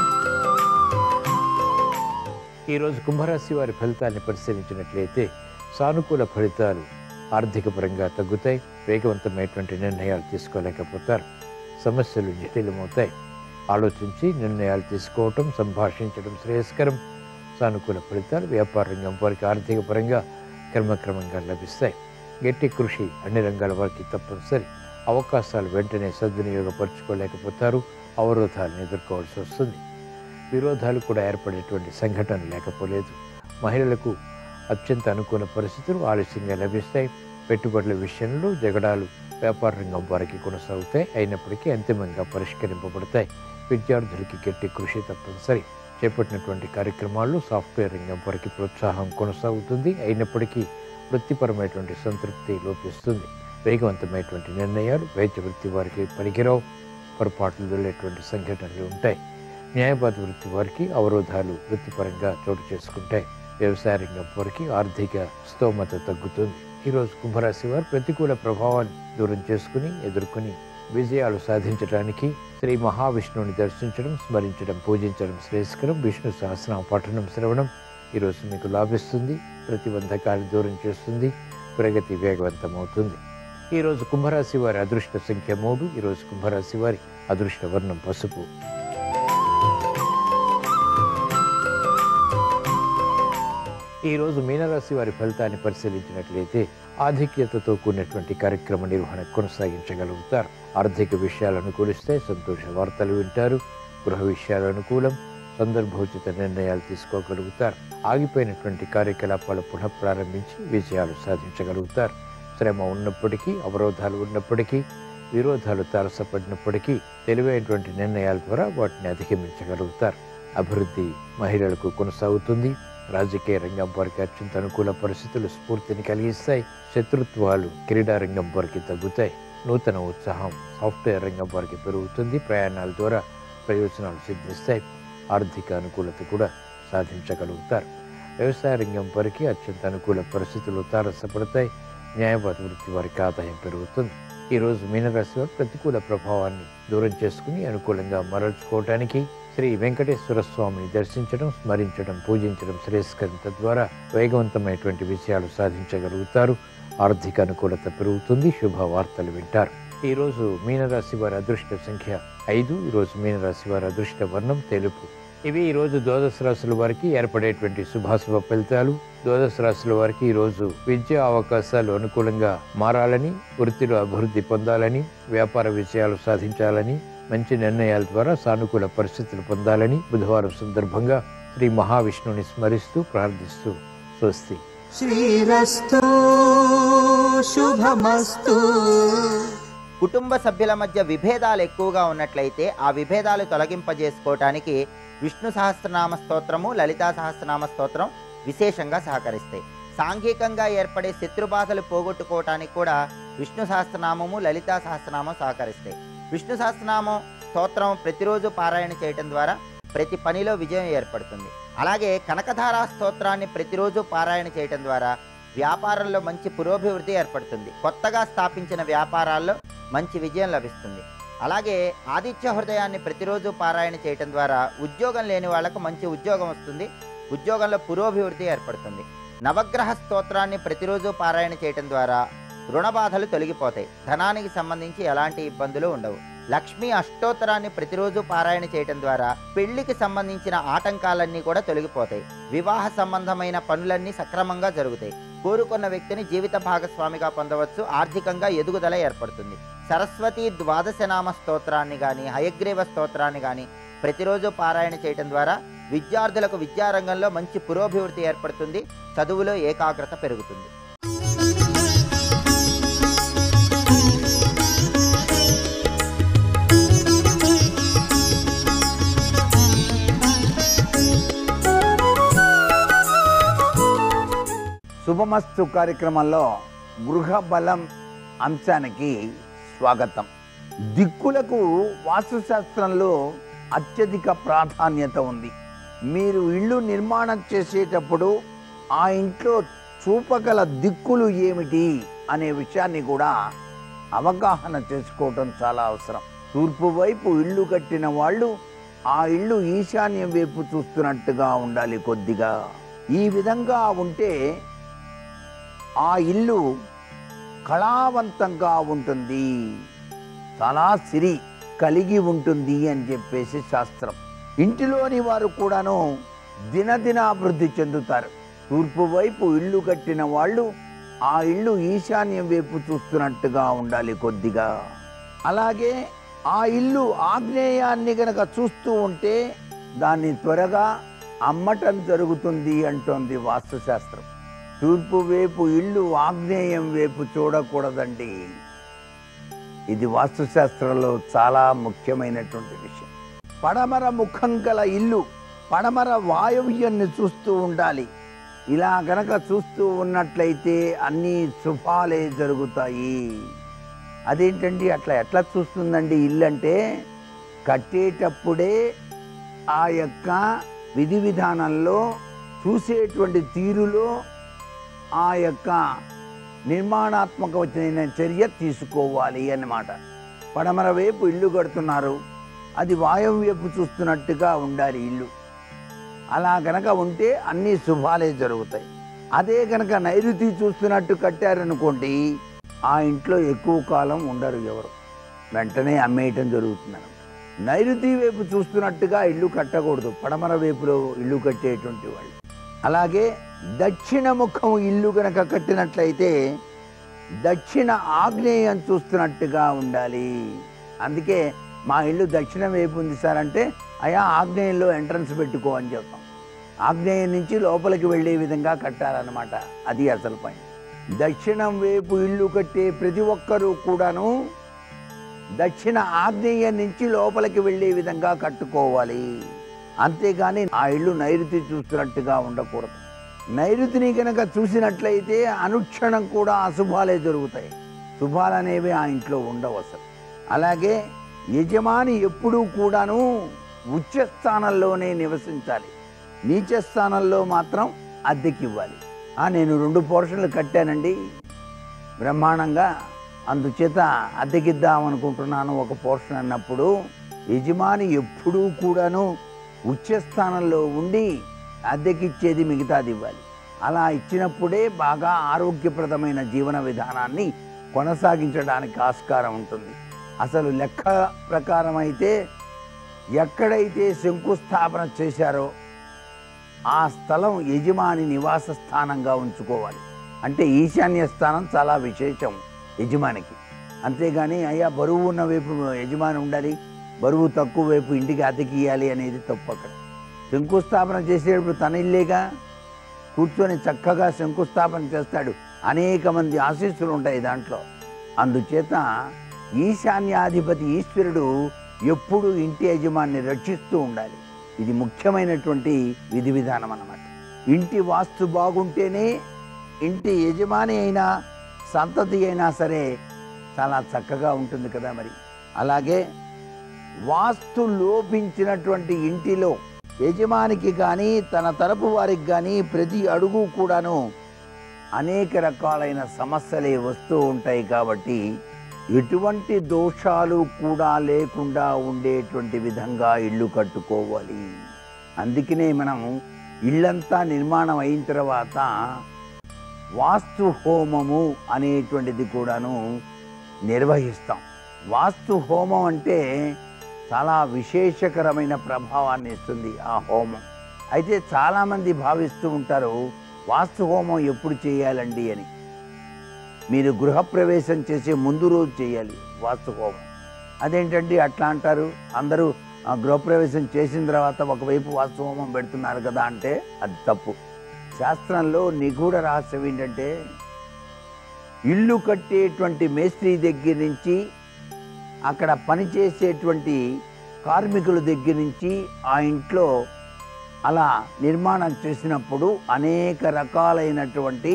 ఈరోజు కుంభరాశి వారి ఫలితాన్ని పరిశీలించినట్లయితే సానుకూల ఫలితాలు ఆర్థిక పరంగా తగ్గుతాయి. వేగవంతమైనటువంటి నిర్ణయాలు తీసుకోలేకపోతారు. సమస్యలు జటిలమవుతాయి. ఆలోచించి నిర్ణయాలు తీసుకోవటం, సంభాషించడం శ్రేయస్కరం. సానుకూల ఫలితాలు వ్యాపార రంగం వారికి ఆర్థిక పరంగా క్రమక్రమంగా లభిస్తాయి. గట్టి కృషి అన్ని రంగాల వారికి తప్పనిసరి. అవకాశాలు వెంటనే సద్వినియోగపరచుకోలేకపోతారు. అవరోధాలను ఎదుర్కోవాల్సి వస్తుంది. విరోధాలు కూడా ఏర్పడేటువంటి సంఘటన లేకపోలేదు. మహిళలకు అత్యంత అనుకూల పరిస్థితులు ఆలస్యంగా లభిస్తాయి. పెట్టుబడుల విషయంలో జగడాలు వ్యాపార రంగం వారికి కొనసాగుతాయి. అయినప్పటికీ అంతిమంగా పరిష్కరింపబడతాయి. విద్యార్థులకి గట్టి కృషి తప్పనిసరి. చేపట్టినటువంటి కార్యక్రమాల్లో సాఫ్ట్వేర్ రంగం వారికి ప్రోత్సాహం కొనసాగుతుంది. అయినప్పటికీ వృత్తిపరమైనటువంటి సంతృప్తి లోపిస్తుంది. వేగవంతమైనటువంటి నిర్ణయాలు వైద్య వృత్తి వారికి పనికిరావు. పొరపాట్లు దొరికేటువంటి సంఘటనలు ఉంటాయి. న్యాయవాద వృత్తి వారికి అవరోధాలు వృత్తిపరంగా చోటు చేసుకుంటాయి. వ్యవసాయ రంగం వారికి ఆర్థిక స్తోమత తగ్గుతుంది. ఈరోజు కుంభరాశి వారు ప్రతికూల ప్రభావాన్ని దూరం చేసుకుని ఎదుర్కొని విజయాలు సాధించడానికి శ్రీ మహావిష్ణువుని దర్శించడం, స్మరించడం, పూజించడం శ్రేయస్కరం. విష్ణు సహస్రనామ పఠనం శ్రవణం ఈరోజు మీకు లాభిస్తుంది. ప్రతిబంధకాలు దూరం చేస్తుంది. ప్రగతి వేగవంతమవుతుంది. ఈరోజు కుంభరాశి వారి అదృష్ట సంఖ్య మూడు. ఈరోజు కుంభరాశి వారి అదృష్ట వర్ణం పసుపు. ఈరోజు మీనరాశి వారి ఫలితాన్ని పరిశీలించినట్లయితే ఆధిక్యతతో కూడినటువంటి కార్యక్రమ నిర్వహణ కొనసాగించగలుగుతారు. ఆర్థిక విషయాలు అనుకూలిస్తే సంతోష వార్తలు వింటారు. గృహ విషయాలు అనుకూలం. సందర్భోచిత నిర్ణయాలు తీసుకోగలుగుతారు. ఆగిపోయినటువంటి కార్యకలాపాలు పునఃప్రారంభించి విజయాలు సాధించగలుగుతారు. శ్రమ ఉన్నప్పటికీ, అవరోధాలు ఉన్నప్పటికీ, విరోధాలు తారసపడినప్పటికీ తెలివైనటువంటి నిర్ణయాల ద్వారా వాటిని అధిగమించగలుగుతారు. అభివృద్ధి మహిళలకు కొనసాగుతుంది. రాజకీయ రంగం వారికి అత్యంత అనుకూల పరిస్థితులు స్ఫూర్తిని కలిగిస్తాయి. శత్రుత్వాలు క్రీడా రంగం వారికి తగ్గుతాయి. నూతన ఉత్సాహం సాఫ్ట్వేర్ రంగం వారికి పెరుగుతుంది. ప్రయాణాల ద్వారా ప్రయోజనాలు సిద్ధిస్తాయి. ఆర్థిక అనుకూలత కూడా సాధించగలుగుతారు. వ్యవసాయ రంగం వారికి అత్యంత అనుకూల పరిస్థితులు తారసపడతాయి. న్యాయవాద వృత్తి వారికి ఆదాయం పెరుగుతుంది. ఈరోజు మీనరాశి వారు ప్రతికూల ప్రభావాన్ని దూరం చేసుకుని అనుకూలంగా మరల్చుకోవటానికి శ్రీ వెంకటేశ్వర స్వామిని దర్శించడం, స్మరించడం, పూజించడం శ్రేయస్కరం. తద్వారా వేగవంతమైనటువంటి విజయాలు సాధించగలుగుతారు. ఆర్థిక అనుకూలత పెరుగుతుంది. శుభవార్తలు వింటారు. ఈరోజు మీనరాశి వారి అదృష్ట సంఖ్య ఐదు. ఈరోజు మీనరాశి వారి అదృష్ట వర్ణం తెలుపు. ఇవి ఈరోజు ద్వాదశ రాశుల వారికి ఏర్పడేటువంటి శుభాశుభ ఫలితాలు. ద్వాదశ రాశుల వారికి ఈరోజు విద్యా అవకాశాలు అనుకూలంగా మారాలని, వృత్తిలో అభివృద్ధి పొందాలని, వ్యాపార విజయాలు సాధించాలని, మంచి నిర్ణయాల ద్వారా సానుకూల పరిస్థితులు పొందాలని బుధవారం సందర్భంగా శ్రీ మహావిష్ణువుని స్మరిస్తూ ప్రార్థిస్తూ స్వస్తి. శ్రీరస్తు శుభమస్తు. కుటుంబ సభ్యుల మధ్య విభేదాలు ఎక్కువగా ఉన్నట్లయితే ఆ విభేదాలు తొలగింపజేసుకోవటానికి విష్ణు సహస్రనామ స్తోత్రము, లలితా సహస్రనామ స్తోత్రం విశేషంగా సహకరిస్తాయి. సాంఘికంగా ఏర్పడే శత్రుబాధలు పోగొట్టుకోవటానికి కూడా విష్ణు సహస్రనామము, లలితా సహస్రనామం సహకరిస్తాయి. విష్ణు సహస్రనామం స్తోత్రం ప్రతిరోజు పారాయణ చేయటం ద్వారా ప్రతి పనిలో విజయం ఏర్పడుతుంది. అలాగే కనకధారా స్తోత్రాన్ని ప్రతిరోజు పారాయణ చేయటం ద్వారా వ్యాపారంలో మంచి పురోభివృద్ధి ఏర్పడుతుంది. కొత్తగా స్థాపించిన వ్యాపారాల్లో మంచి విజయం లభిస్తుంది. అలాగే ఆదిత్య హృదయాన్ని ప్రతిరోజు పారాయణ చేయటం ద్వారా ఉద్యోగం లేని వాళ్లకు మంచి ఉద్యోగం వస్తుంది. ఉద్యోగంలో పురోభివృద్ధి ఏర్పడుతుంది. నవగ్రహ స్తోత్రాన్ని ప్రతిరోజు పారాయణ చేయటం ద్వారా రుణ బాధలు తొలగిపోతాయి. ధనానికి సంబంధించి ఎలాంటి ఇబ్బందులు ఉండవు. లక్ష్మీ అష్టోత్తరాన్ని ప్రతిరోజు పారాయణ చేయటం ద్వారా పెళ్లికి సంబంధించిన ఆటంకాలన్నీ కూడా తొలగిపోతాయి. వివాహ సంబంధమైన పనులన్నీ సక్రమంగా జరుగుతాయి. కోరుకున్న వ్యక్తిని జీవిత భాగస్వామిగా పొందవచ్చు. ఆర్థికంగా ఎదుగుదల ఏర్పడుతుంది. సరస్వతి ద్వాదశనామ స్తోత్రాన్ని కానీ, హయగ్రీవ స్తోత్రాన్ని కానీ ప్రతిరోజు పారాయణ చేయటం ద్వారా విద్యార్థులకు విద్యారంగంలో మంచి పురోభివృద్ధి ఏర్పడుతుంది. చదువులో ఏకాగ్రత పెరుగుతుంది. శుభమస్తు కార్యక్రమంలో గృహ బలం అంశానికి స్వాగతం. దిక్కులకు వాస్తుశాస్త్రంలో అత్యధిక ప్రాధాన్యత ఉంది. మీరు ఇల్లు నిర్మాణం చేసేటప్పుడు ఆ ఇంట్లో చూపగల దిక్కులు ఏమిటి అనే విషయాన్ని కూడా అవగాహన చేసుకోవటం చాలా అవసరం. తూర్పు వైపు ఇల్లు కట్టిన వాళ్ళు ఆ ఇల్లు ఈశాన్యం వైపు చూస్తున్నట్టుగా ఉండాలి కొద్దిగా. ఈ విధంగా ఉంటే ఆ ఇల్లు కళావంతంగా ఉంటుంది, చాలా సిరి కలిగి ఉంటుంది అని చెప్పేసి శాస్త్రం. ఇంటిలోని వారు కూడాను దినదినాభివృద్ధి చెందుతారు. తూర్పు వైపు ఇల్లు కట్టిన వాళ్ళు ఆ ఇల్లు ఈశాన్యం వైపు చూస్తున్నట్టుగా ఉండాలి కొద్దిగా. అలాగే ఆ ఇల్లు ఆగ్నేయాన్ని గనక చూస్తూ ఉంటే దాన్ని త్వరగా అమ్మటం జరుగుతుంది అంటోంది వాస్తుశాస్త్రం. తూర్పు వైపు ఇల్లు ఆగ్నేయం వైపు చూడకూడదండి. ఇది వాస్తుశాస్త్రంలో చాలా ముఖ్యమైనటువంటి విషయం. పడమర ముఖం గల ఇల్లు పడమర వాయువ్యాన్ని చూస్తూ ఉండాలి. ఇలా గనక చూస్తూ ఉన్నట్లయితే అన్ని శుభాలే జరుగుతాయి. అదేంటండి అట్లా ఎట్లా చూస్తుందండి ఇల్లు అంటే, కట్టేటప్పుడే ఆ యొక్క విధి విధానంలో చూసేటువంటి తీరులో ఆ యొక్క నిర్మాణాత్మకమైన చర్య తీసుకోవాలి అన్నమాట. పడమర వైపు ఇల్లు కడుతున్నారు, అది వాయువు వైపు చూస్తున్నట్టుగా ఉండాలి ఇల్లు. అలా గనక ఉంటే అన్ని శుభాలే జరుగుతాయి. అదే గనక నైరుతి చూస్తున్నట్టు కట్టారనుకోండి, ఆ ఇంట్లో ఎక్కువ కాలం ఉండరు ఎవరు, వెంటనే అమ్మేయటం జరుగుతుంది. నైరుతి వైపు చూస్తున్నట్టుగా ఇల్లు కట్టకూడదు పడమర వైపులో ఇల్లు కట్టేటువంటి వాళ్ళు. అలాగే దక్షిణ ముఖం ఇల్లు గనక కట్టినట్లయితే దక్షిణ ఆగ్నేయం చూస్తున్నట్టుగా ఉండాలి. అందుకే మా ఇల్లు దక్షిణం వైపు ఉంది సార్ అంటే, అయ్యా ఆగ్నేయంలో ఎంట్రన్స్ పెట్టుకో అని చెప్తాం. ఆగ్నేయం నుంచి లోపలికి వెళ్ళే విధంగా కట్టాలన్నమాట. అది అసలు పని. దక్షిణం వైపు ఇల్లు కట్టే ప్రతి ఒక్కరూ కూడాను దక్షిణ ఆగ్నేయం నుంచి లోపలికి వెళ్ళే విధంగా కట్టుకోవాలి. అంతేగాని ఆ ఇల్లు నైరుతి చూస్తున్నట్టుగా ఉండకూడదు. నైరుతిని కనుక చూసినట్లయితే అనుక్షణం కూడా అశుభాలే జరుగుతాయి. శుభాలు అనేవి ఆ ఇంట్లో ఉండవు అసలు. అలాగే యజమాని ఎప్పుడూ కూడాను ఉచ్చ స్థానంలోనే నివసించాలి, నీచ స్థానంలో మాత్రం అద్దెకివ్వాలి. నేను రెండు పోర్షన్లు కట్టానండి బ్రహ్మాండంగా, అందుచేత అద్దెకిద్దాం అనుకుంటున్నాను ఒక పోర్షన్ అన్నప్పుడు, యజమాని ఎప్పుడూ కూడాను ఉచ్చస్థానంలో ఉండి అద్దెకిచ్చేది మిగతాది ఇవ్వాలి. అలా ఇచ్చినప్పుడే బాగా ఆరోగ్యప్రదమైన జీవన విధానాన్ని కొనసాగించడానికి ఆస్కారం ఉంటుంది. అసలు లెక్క ప్రకారం అయితే ఎక్కడైతే శంకుస్థాపన చేశారో ఆ స్థలం యజమాని నివాస స్థానంగా ఉంచుకోవాలి. అంటే ఈశాన్య స్థానం చాలా విశేషం యజమానికి. అంతేగాని అయ్యా బరువు ఉన్న వైపు యజమాని ఉండాలి, బరువు తక్కువ వైపు ఇంటికి అద్దెకి ఇవ్వాలి అనేది తప్పు. అక్కడ శంకుస్థాపన చేసేటప్పుడు తన ఇల్లేగా కూర్చొని చక్కగా శంకుస్థాపన చేస్తాడు. అనేక మంది ఆశీస్సులు ఉంటాయి దాంట్లో. అందుచేత ఈశాన్యాధిపతి ఈశ్వరుడు ఎప్పుడు ఇంటి యజమాన్ని రక్షిస్తూ ఉండాలి. ఇది ముఖ్యమైనటువంటి విధి విధానం అన్నమాట. ఇంటి వాస్తు బాగుంటేనే ఇంటి యజమాని అయినా సంతతి అయినా సరే చాలా చక్కగా ఉంటుంది కదా మరి. అలాగే వాస్తు లోపించినటువంటి ఇంటిలో యజమానికి కానీ తన తరపు వారికి కానీ ప్రతి అడుగు కూడాను అనేక రకాలైన సమస్యలే వస్తూ ఉంటాయి. కాబట్టి ఎటువంటి దోషాలు కూడా లేకుండా ఉండేటువంటి విధంగా ఇల్లు కట్టుకోవాలి. అందుకనే మనం ఇల్లంతా నిర్మాణం అయిన తర్వాత వాస్తు హోమము అనేటువంటిది కూడాను నిర్వహిస్తాం. వాస్తు హోమం అంటే చాలా విశేషకరమైన ప్రభావాన్ని ఇస్తుంది ఆ హోమం. అయితే చాలామంది భావిస్తూ ఉంటారు వాస్తు హోమం ఎప్పుడు చేయాలండి అని. మీరు గృహప్రవేశం చేసే ముందు రోజు చేయాలి వాస్తు హోమం. అదేంటండి అట్లా అంటారు, అందరూ గృహప్రవేశం చేసిన తర్వాత ఒకవైపు వాస్తు హోమం పెడుతున్నారు కదా అంటే అది తప్పు. శాస్త్రంలో నిగూఢ రహస్యం ఏంటంటే, ఇల్లు కట్టేటువంటి మేస్త్రి దగ్గర నుంచి అక్కడ పనిచేసేటువంటి కార్మికుల దగ్గర నుంచి ఆ ఇంట్లో అలా నిర్మాణం చేసినప్పుడు అనేక రకాలైనటువంటి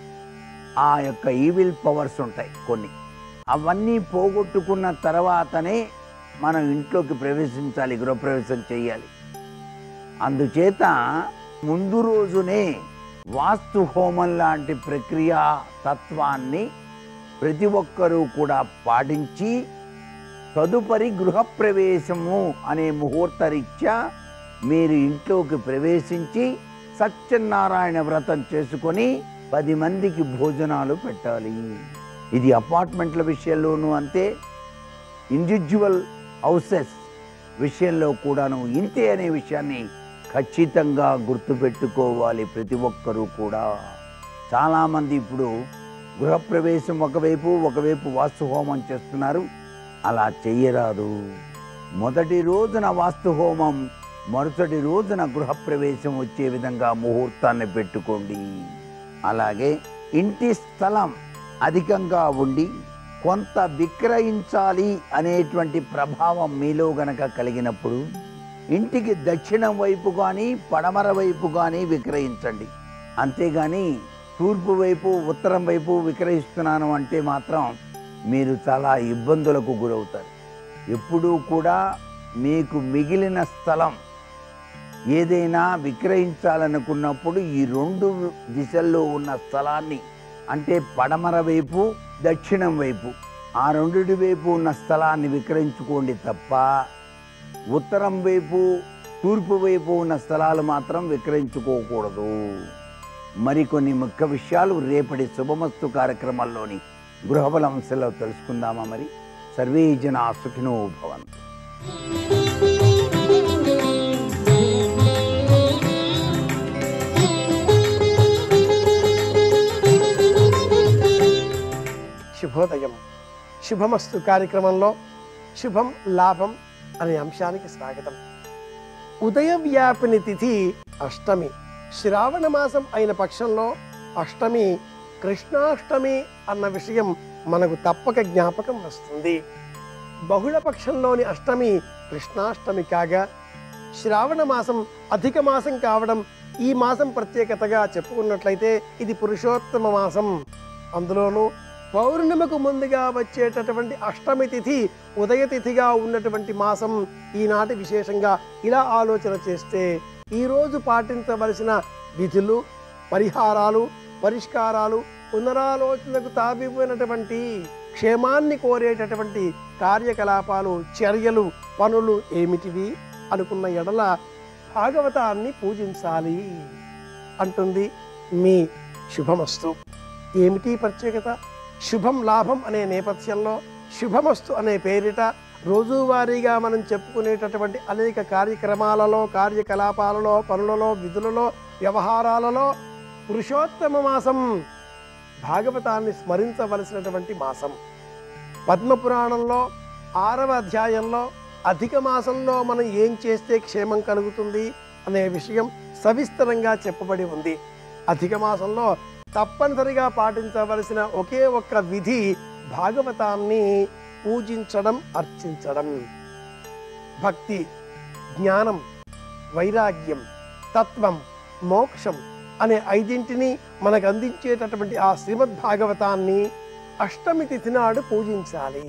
ఆ యొక్క ఈవిల్ పవర్స్ ఉంటాయి కొన్ని. అవన్నీ పోగొట్టుకున్న తర్వాతనే మనం ఇంట్లోకి ప్రవేశించాలి, గృహప్రవేశం చేయాలి. అందుచేత ముందు రోజునే వాస్తు హోమం లాంటి ప్రక్రియా తత్వాన్ని ప్రతి ఒక్కరూ కూడా పాటించి తదుపరి గృహప్రవేశము అనే ముహూర్తరీత్యా మీరు ఇంట్లోకి ప్రవేశించి సత్యనారాయణ వ్రతం చేసుకొని పది మందికి భోజనాలు పెట్టాలి. ఇది అపార్ట్మెంట్ల విషయంలోనూ అంతే, ఇండివిజువల్ హౌసెస్ విషయంలో కూడాను ఇంతే అనే విషయాన్ని ఖచ్చితంగా గుర్తుపెట్టుకోవాలి ప్రతి ఒక్కరూ కూడా. చాలామంది ఇప్పుడు గృహప్రవేశం ఒకవైపు ఒకవైపు వాస్తు హోమం చేస్తున్నారు. అలా చెయ్యరాదు. మొదటి రోజున వాస్తు హోమం, మరుసటి రోజున గృహప్రవేశం వచ్చే విధంగా ముహూర్తాన్ని పెట్టుకోండి. అలాగే ఇంటి స్థలం అధికంగా ఉండి కొంత విక్రయించాలి అనేటువంటి ప్రభావం మీలో గనక కలిగినప్పుడు ఇంటికి దక్షిణం వైపు కానీ పడమర వైపు కానీ విక్రయించండి. అంతేగాని తూర్పు వైపు ఉత్తరం వైపు విక్రయిస్తున్నాను అంటే మాత్రం మీరు చాలా ఇబ్బందులకు గురవుతారు. ఎప్పుడూ కూడా మీకు మిగిలిన స్థలం ఏదైనా విక్రయించాలనుకున్నప్పుడు ఈ రెండు దిశల్లో ఉన్న స్థలాన్ని, అంటే పడమర వైపు దక్షిణం వైపు, ఆ రెండిటి వైపు ఉన్న స్థలాన్ని విక్రయించుకోండి తప్ప ఉత్తరం వైపు తూర్పు వైపు ఉన్న స్థలాలు మాత్రం విక్రయించుకోకూడదు. మరికొన్ని ముఖ్య విషయాలు రేపటి శుభమస్తు కార్యక్రమాల్లోని గృహబలంశలో తెలుసుకుందామా? మరి సర్వే జనా సుఖినో భవంతు. శుభోదయం. శుభమస్తు కార్యక్రమంలో శుభం లాభం అనే అంశానికి స్వాగతం. ఉదయ వ్యాపిని తిథి అష్టమి. శ్రావణ మాసం అయిన పక్షంలో అష్టమి కృష్ణాష్టమి అన్న విషయం మనకు తప్పక జ్ఞాపకం వస్తుంది. బహుళ పక్షంలోని అష్టమి కృష్ణాష్టమి కాగా, శ్రావణ మాసం అధిక మాసం కావడం ఈ మాసం ప్రత్యేకతగా చెప్పుకున్నట్లయితే ఇది పురుషోత్తమ మాసం. అందులోనూ పౌర్ణమికు ముందుగా వచ్చేటటువంటి అష్టమి తిథి ఉదయ తిథిగా ఉన్నటువంటి మాసం ఈనాటి విశేషంగా ఇలా ఆలోచన చేస్తే ఈరోజు పాటించవలసిన విధులు, పరిహారాలు, పరిష్కారాలు, పునరాలోచనకు తావిపోయినటువంటి క్షేమాన్ని కోరేటటువంటి కార్యకలాపాలు, చర్యలు, పనులు ఏమిటివి అనుకున్న ఎడల భాగవతాన్ని పూజించాలి అంటుంది మీ శుభమస్తు. ఏమిటి ప్రత్యేకత? శుభం లాభం అనే నేపథ్యంలో శుభమస్తు అనే పేరిట రోజువారీగా మనం చెప్పుకునేటటువంటి అనేక కార్యక్రమాలలో, కార్యకలాపాలలో, పనులలో, విధులలో, వ్యవహారాలలో పురుషోత్తమ మాసం భాగవతాన్ని స్మరించవలసినటువంటి మాసం. పద్మపురాణంలో ఆరవ అధ్యాయంలో అధిక మాసంలో మనం ఏం చేస్తే క్షేమం కలుగుతుంది అనే విషయం సవిస్తరంగా చెప్పబడి ఉంది. అధిక మాసంలో తప్పనిసరిగా పాటించవలసిన ఒకే ఒక్క విధి భాగవతాన్ని పూజించడం, అర్చించడం. భక్తి, జ్ఞానం, వైరాగ్యం, తత్వం, మోక్షం అనే ఐదింటిని మనకు అందించేటటువంటి ఆ శ్రీమద్ భాగవతాన్ని అష్టమి తిథి నాడు పూజించాలి.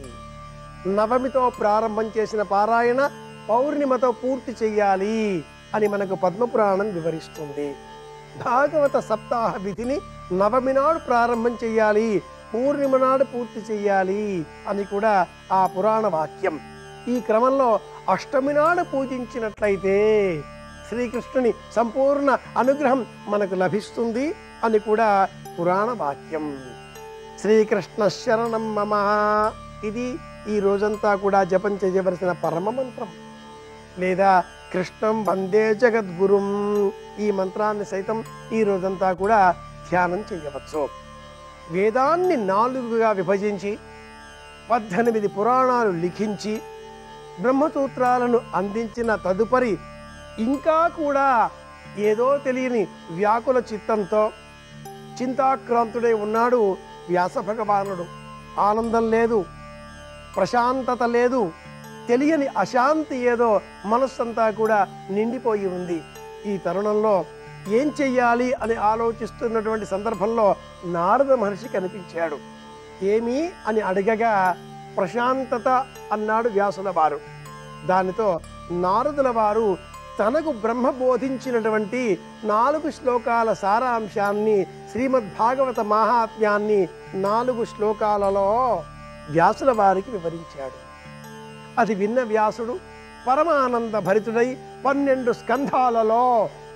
నవమితో ప్రారంభం చేసిన పారాయణ పౌర్ణిమతో పూర్తి చెయ్యాలి అని మనకు పద్మపురాణం వివరిస్తుంది. భాగవత సప్తాహ విధిని నవమి నాడు ప్రారంభం చెయ్యాలి, పూర్ణిమ నాడు పూర్తి చెయ్యాలి అని కూడా ఆ పురాణ వాక్యం. ఈ క్రమంలో అష్టమి నాడు పూజించినట్లయితే శ్రీకృష్ణుని సంపూర్ణ అనుగ్రహం మనకు లభిస్తుంది అని కూడా పురాణ వాక్యం. శ్రీకృష్ణ శరణం మమ, ఇది ఈ రోజంతా కూడా జపం చేయవలసిన పరమ మంత్రం. లేదా కృష్ణం వందే జగద్గురుం, ఈ మంత్రాన్ని సైతం ఈ రోజంతా కూడా ధ్యానం చేయవచ్చు. వేదాన్ని నాలుగుగా విభజించి పద్దెనిమిది పురాణాలు లిఖించి బ్రహ్మసూత్రాలను అందించిన తదుపరి ఇంకా కూడా ఏదో తెలియని వ్యాకుల చిత్తంతో చింతాక్రాంతుడై ఉన్నాడు వ్యాస భగవానుడు. ఆనందం లేదు, ప్రశాంతత లేదు, తెలియని అశాంతి ఏదో మనస్సంతా కూడా నిండిపోయి ఉంది. ఈ తరుణంలో ఏం చెయ్యాలి అని ఆలోచిస్తున్నటువంటి సందర్భంలో నారద మహర్షి కనిపించాడు. ఏమి అని అడగగా ప్రశాంతత అన్నాడు వ్యాసుల వారు. దానితో నారదుల వారు తనకు బ్రహ్మ బోధించినటువంటి నాలుగు శ్లోకాల సారాంశాన్ని, శ్రీమద్ భాగవత మహాత్మ్యాన్ని నాలుగు శ్లోకాలలో వ్యాసుల వారికి వివరించాడు. అది విన్న వ్యాసుడు పరమానంద భరితుడై పన్నెండు స్కంధాలలో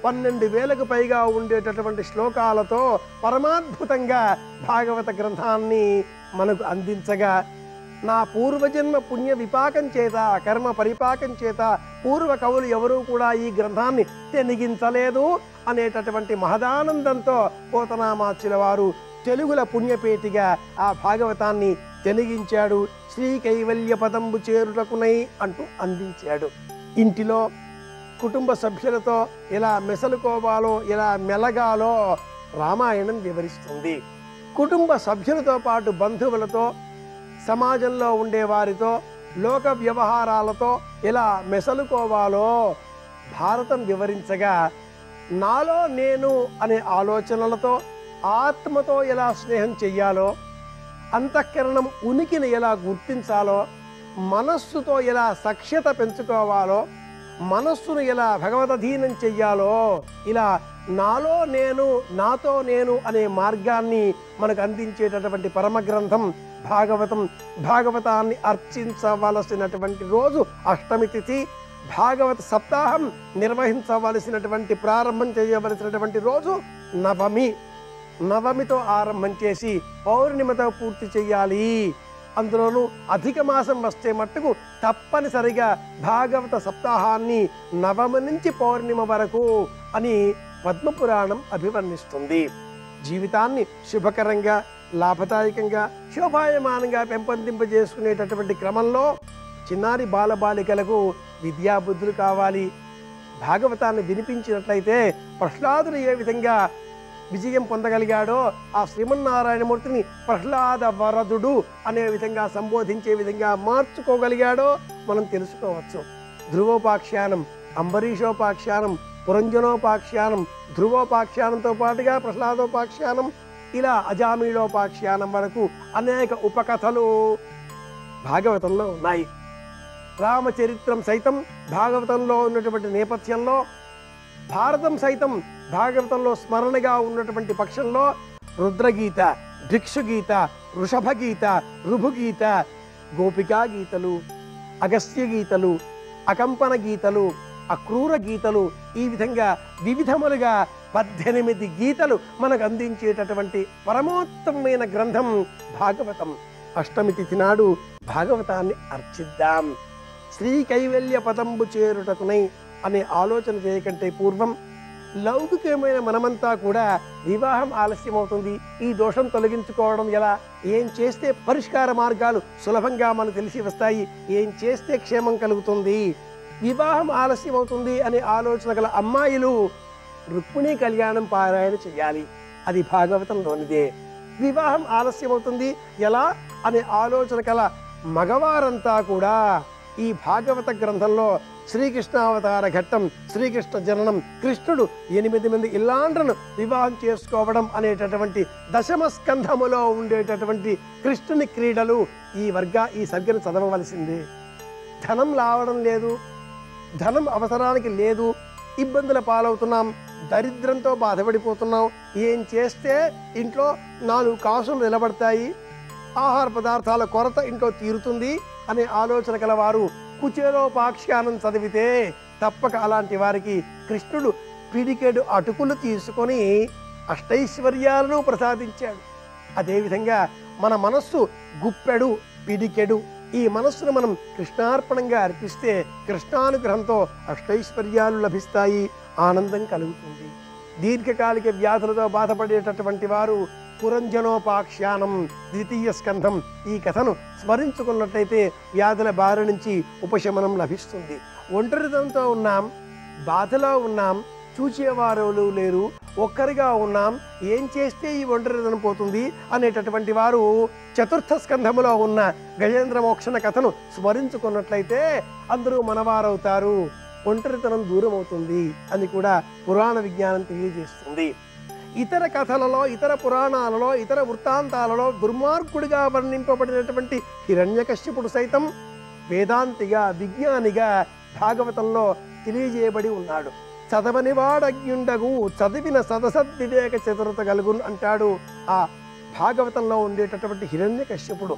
పన్నెండు వేలకు పైగా ఉండేటటువంటి శ్లోకాలతో పరమాద్భుతంగా భాగవత గ్రంథాన్ని మనకు అందించగా, నా పూర్వజన్మ పుణ్య విపాకం చేత, కర్మ పరిపాకం చేత పూర్వ కవులు ఎవరూ కూడా ఈ గ్రంథాన్ని తెనిగించలేదు అనేటటువంటి మహదానందంతో పోతనామాచ్యుల వారు తెలుగుల పుణ్యపేటిగా ఆ భాగవతాన్ని తెనిగించాడు. శ్రీ కైవల్య పదంబు చేరుటకునై అంటూ అందించాడు. ఇంటిలో కుటుంబ సభ్యులతో ఎలా మెసలుకోవాలో, ఎలా మెలగాలో రామాయణం వివరిస్తుంది. కుటుంబ సభ్యులతో పాటు బంధువులతో, సమాజంలో ఉండేవారితో, లోక వ్యవహారాలతో ఎలా మెసలుకోవాలో భారతం వివరించగా, నాలో నేను అనే ఆలోచనలతో ఆత్మతో ఎలా స్నేహం చెయ్యాలో, అంతఃకరణం ఉనికిని ఎలా గుర్తించాలో, మనస్సుతో ఎలా సఖ్యత పెంచుకోవాలో, మనస్సును ఎలా భగవదధీనం చెయ్యాలో, ఇలా నాలో నేను, నాతో నేను అనే మార్గాన్ని మనకు అందించేటటువంటి పరమ గ్రంథం భాగవతం. భాగవతాన్ని అర్చించవలసినటువంటి రోజు అష్టమి తిథి. భాగవత సప్తాహం నిర్వహించవలసినటువంటి, ప్రారంభం చేయవలసినటువంటి రోజు నవమి. నవమితో ఆరంభం చేసి పౌర్ణిమతో పూర్తి చేయాలి. అందులోనూ అధిక మాసం వస్తే మట్టుకు తప్పనిసరిగా భాగవత సప్తాహాన్ని నవమి నుంచి పౌర్ణిమ వరకు అని పద్మపురాణం అభివర్ణిస్తుంది. జీవితాన్ని శుభకరంగా, లాభదాయకంగా, శోభాయమానంగా పెంపొందింపజేసుకునేటటువంటి క్రమంలో చిన్నారి బాలబాలికలకు విద్యాబుద్ధులు కావాలి. భాగవతాన్ని వినిపించినట్లయితే ప్రహ్లాదుడు ఏ విధంగా విజయం పొందగలిగాడో, ఆ శ్రీమన్నారాయణమూర్తిని ప్రహ్లాద వరదుడు అనే విధంగా సంబోధించే విధంగా మార్చుకోగలిగాడో మనం తెలుసుకోవచ్చు. ధ్రువోపాఖ్యానం, అంబరీషోపాఖ్యానం, పురంజనోపాఖ్యానం, ధ్రువోపాఖ్యానంతో పాటుగా ప్రహ్లాదోపాఖ్యానం, ఇలా అజామీళోపాఖ్యానం వరకు అనేక ఉపకథలు భాగవతంలో ఉన్నాయి. రామచరిత్రం సైతం భాగవతంలో ఉన్నటువంటి నేపథ్యంలో, భారతం సైతం భాగవతంలో స్మరణగా ఉన్నటువంటి పక్షంలో రుద్రగీత, భిక్షుగీత, వృషభగీత, రుభుగీత, గోపికా గీతలు, అగస్త్య గీతలు, అకంపన గీతలు, అక్రూర గీతలు, ఈ విధంగా వివిధములుగా పద్దెనిమిది గీతలు మనకు అందించేటటువంటి పరమోత్తమైన గ్రంథం భాగవతం. అష్టమి తిథి నాడు భాగవతాన్ని అర్చిద్దాం. శ్రీ కైవల్య పదంబు చేరుటకునై అనే ఆలోచన చేయకంటే పూర్వం లౌకికమైన మనమంతా కూడా వివాహం ఆలస్యం అవుతుంది, ఈ దోషం తొలగించుకోవడం ఎలా, ఏం చేస్తే పరిష్కార మార్గాలు సులభంగా మనకు తెలిసి వస్తాయి, ఏం చేస్తే క్షేమం కలుగుతుంది, వివాహం ఆలస్యం అవుతుంది అనే ఆలోచన గల అమ్మాయిలు రుక్మిణీ కళ్యాణం పారాయణ చేయాలి. అది భాగవతంలోనిదే. వివాహం ఆలస్యం అవుతుంది ఎలా అనే ఆలోచన గల మగవారంతా కూడా ఈ భాగవత గ్రంథంలో శ్రీకృష్ణావతార ఘట్టం, శ్రీకృష్ణ జననం, కృష్ణుడు ఎనిమిది మంది ఇల్లాండ్రను వివాహం చేసుకోవడం అనేటటువంటి దశమ స్కంధములో ఉండేటటువంటి కృష్ణుని క్రీడలు ఈ వర్గ ఈ సర్గను చదవవలసిందే. ధనం రావడం లేదు, ధనం అవసరానికి లేదు, ఇబ్బందుల పాలవుతున్నాం, దరిద్రంతో బాధపడిపోతున్నాం, ఏం చేస్తే ఇంట్లో నాలుగు కాసులు నిలబడతాయి, ఆహార పదార్థాల కొరత ఇంట్లో తీరుతుంది అనే ఆలోచన కలవారు కుచేలోపాఖ్యానం చదివితే తప్పక అలాంటి వారికి కృష్ణుడు పిడికెడు అటుకులు తీసుకొని అష్టైశ్వర్యాలను ప్రసాదించాడు. అదేవిధంగా మన మనస్సు గుప్పెడు పిడికెడు, ఈ మనస్సును మనం కృష్ణార్పణంగా అర్పిస్తే కృష్ణానుగ్రహంతో అష్టైశ్వర్యాలు లభిస్తాయి, ఆనందం కలుగుతుంది. దీర్ఘకాలిక వ్యాధులతో బాధపడేటటువంటి వారు పురంజనోపాఖ్యానం ద్వితీయ స్కంధం ఈ కథను స్మరించుకున్నట్లయితే వ్యాధుల బారి నుంచి ఉపశమనం లభిస్తుంది. ఒంటరితనంతో ఉన్నాం, బాధలో ఉన్నాం, చూచేవారు లేరు, ఒక్కరిగా ఉన్నాం, ఏం చేస్తే ఈ ఒంటరితనం పోతుంది అనేటటువంటి వారు చతుర్థ స్కంధములో ఉన్న గజేంద్ర మోక్షణ కథను స్మరించుకున్నట్లయితే అందరూ మనవారవుతారు, ఒంటరితనం దూరం అవుతుంది అని కూడా పురాణ విజ్ఞానం తెలియజేస్తుంది. ఇతర కథలలో, ఇతర పురాణాలలో, ఇతర వృత్తాంతాలలో దుర్మార్గుడిగా వర్ణింపబడినటువంటి హిరణ్యకశ్యపుడు సైతం వేదాంతిగా, విజ్ఞానిగా భాగవతంలో తెలియజేయబడి ఉన్నాడు. చదవని వాడజ్ఞుండగు చదివిన సదసద్వివేక చతురత కలుగును అంటాడు ఆ భాగవతంలో ఉండేటటువంటి హిరణ్యకశ్యపుడు.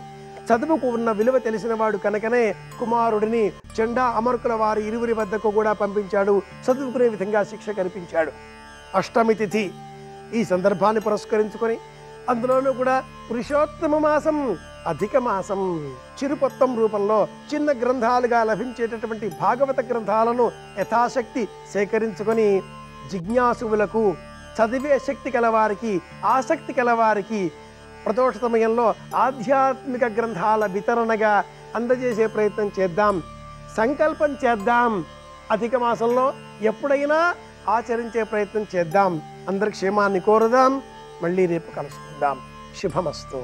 చదువుకు ఉన్న విలువ తెలిసిన వాడు కనుకనే కుమారుడిని చెండా అమర్కుల వారి ఇరువురి వద్దకు కూడా పంపించాడు, చదువుకునే విధంగా శిక్ష కల్పించాడు. అష్టమి తిథి ఈ సందర్భాన్ని పురస్కరించుకొని అందులోనూ కూడా పురుషోత్తమ మాసం, అధిక మాసం, చిరుపొత్తం రూపంలో చిన్న గ్రంథాలుగా లభించేటటువంటి భాగవత గ్రంథాలను యథాశక్తి సేకరించుకొని జిజ్ఞాసువులకు, చదివే శక్తి కలవారికి, ఆసక్తి కలవారికి ప్రదోష సమయంలో ఆధ్యాత్మిక గ్రంథాల వితరణగా అందజేసే ప్రయత్నం చేద్దాం, సంకల్పం చేద్దాం. అధిక మాసంలో ఎప్పుడైనా ఆచరించే ప్రయత్నం చేద్దాం. అందరి క్షేమాన్ని కోరుదాం. మళ్ళీ రేపు కలుసుకుందాం. శుభమస్తు.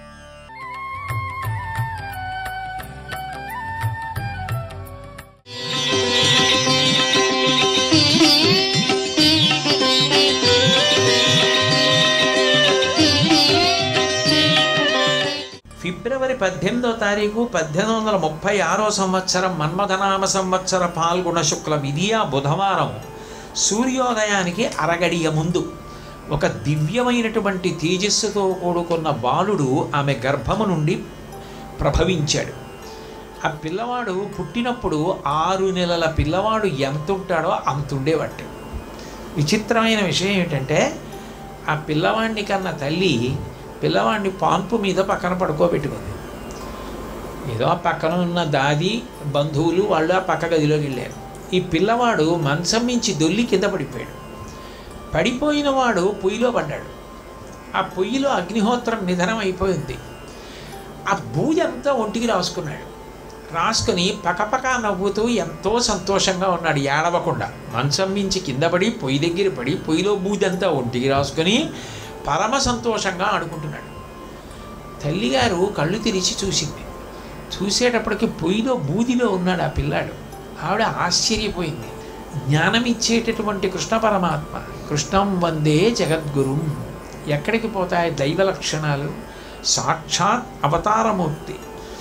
ఫిబ్రవరి పద్దెనిమిదో తారీఖు పద్దెనిమిది వందల ముప్పై ఆరో సంవత్సరం మన్మథనామ సంవత్సర పాల్గొన శుక్ల విధియా బుధవారం సూర్యోదయానికి అరగడియ ముందు ఒక దివ్యమైనటువంటి తేజస్సుతో కూడుకున్న బాలుడు ఆమె గర్భము నుండి ప్రభవించాడు. ఆ పిల్లవాడు పుట్టినప్పుడు ఆరు నెలల పిల్లవాడు ఎంత ఉంటాడో అంతుండేవాడు. విచిత్రమైన విషయం ఏమిటంటే ఆ పిల్లవాడిని కన్నా తల్లి పిల్లవాడిని పాన్పు మీద పక్కన పడుకోబెట్టుకుంది. ఏదో ఆ పక్కన ఉన్న దాది బంధువులు వాళ్ళు ఆ పక్క గదిలోకి వెళ్ళారు. ఈ పిల్లవాడు మంచం మించి దొల్లి కింద పడిపోయాడు. పడిపోయిన వాడు పొయ్యిలో పడ్డాడు. ఆ పొయ్యిలో అగ్నిహోత్రం నిధనం అయిపోయింది. ఆ బూజంతా ఒంటికి రాసుకున్నాడు. రాసుకుని పకపక నవ్వుతూ ఎంతో సంతోషంగా ఉన్నాడు, ఏడవకుండా. మంచం మించి కింద పడి పొయ్యి దగ్గర పడి పొయ్యిలో బూజంతా ఒంటికి రాసుకొని పరమ సంతోషంగా ఆడుకుంటున్నాడు. తల్లిగారు కళ్ళు తెరిచి చూసింది. చూసేటప్పటికి పొయ్యిలో బూదిలో ఉన్నాడు ఆ పిల్లాడు. ఆవిడ ఆశ్చర్యపోయింది. జ్ఞానం ఇచ్చేటటువంటి కృష్ణ పరమాత్మ, కృష్ణం వందే జగద్గురుం. ఎక్కడికి పోతాయి దైవ లక్షణాలు? సాక్షాత్ అవతారమూర్తి.